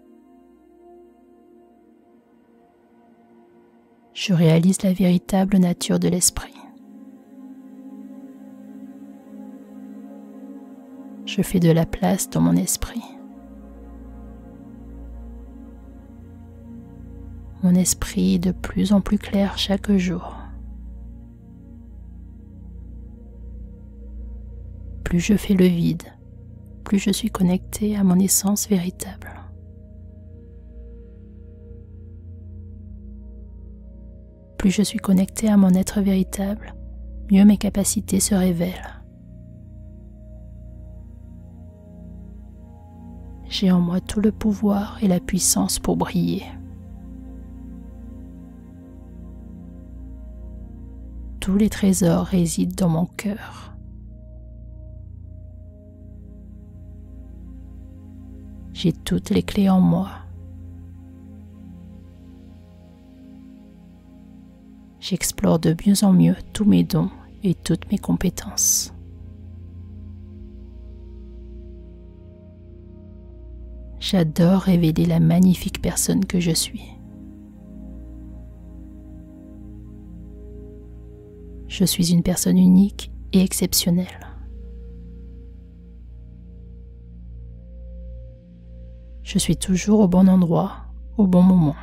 Je réalise la véritable nature de l'esprit. Je fais de la place dans mon esprit. Mon esprit est de plus en plus clair chaque jour. Plus je fais le vide, plus je suis connecté à mon essence véritable. Plus je suis connecté à mon être véritable, mieux mes capacités se révèlent. J'ai en moi tout le pouvoir et la puissance pour briller. Tous les trésors résident dans mon cœur. J'ai toutes les clés en moi. J'explore de mieux en mieux tous mes dons et toutes mes compétences. J'adore révéler la magnifique personne que je suis. Je suis une personne unique et exceptionnelle. Je suis toujours au bon endroit, au bon moment.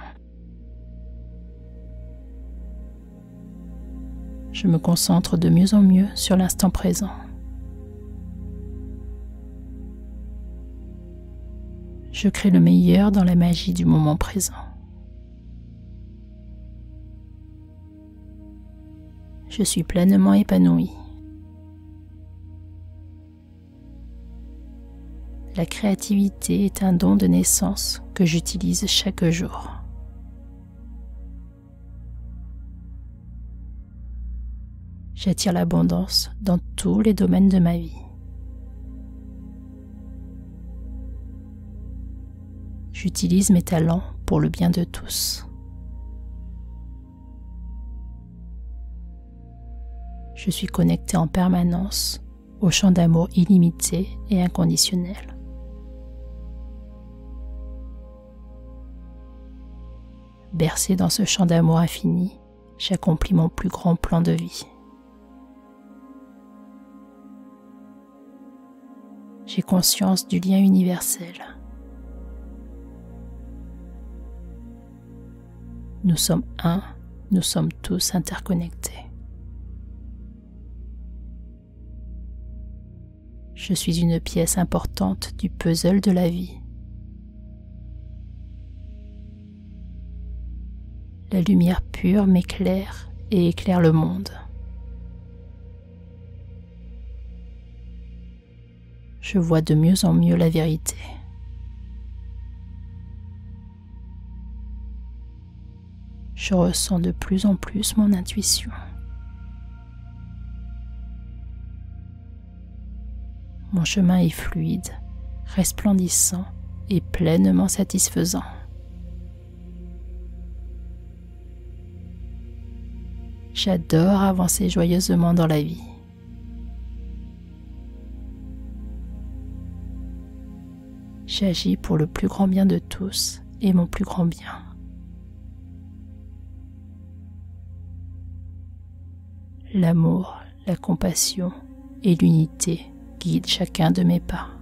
Je me concentre de mieux en mieux sur l'instant présent. Je crée le meilleur dans la magie du moment présent. Je suis pleinement épanoui. La créativité est un don de naissance que j'utilise chaque jour. J'attire l'abondance dans tous les domaines de ma vie. J'utilise mes talents pour le bien de tous. Je suis connecté en permanence au champ d'amour illimité et inconditionnel. Bercé dans ce champ d'amour infini, j'accomplis mon plus grand plan de vie. J'ai conscience du lien universel. Nous sommes un, nous sommes tous interconnectés. Je suis une pièce importante du puzzle de la vie. La lumière pure m'éclaire et éclaire le monde. Je vois de mieux en mieux la vérité. Je ressens de plus en plus mon intuition. Mon chemin est fluide, resplendissant et pleinement satisfaisant. J'adore avancer joyeusement dans la vie. J'agis pour le plus grand bien de tous et mon plus grand bien. L'amour, la compassion et l'unité guident chacun de mes pas.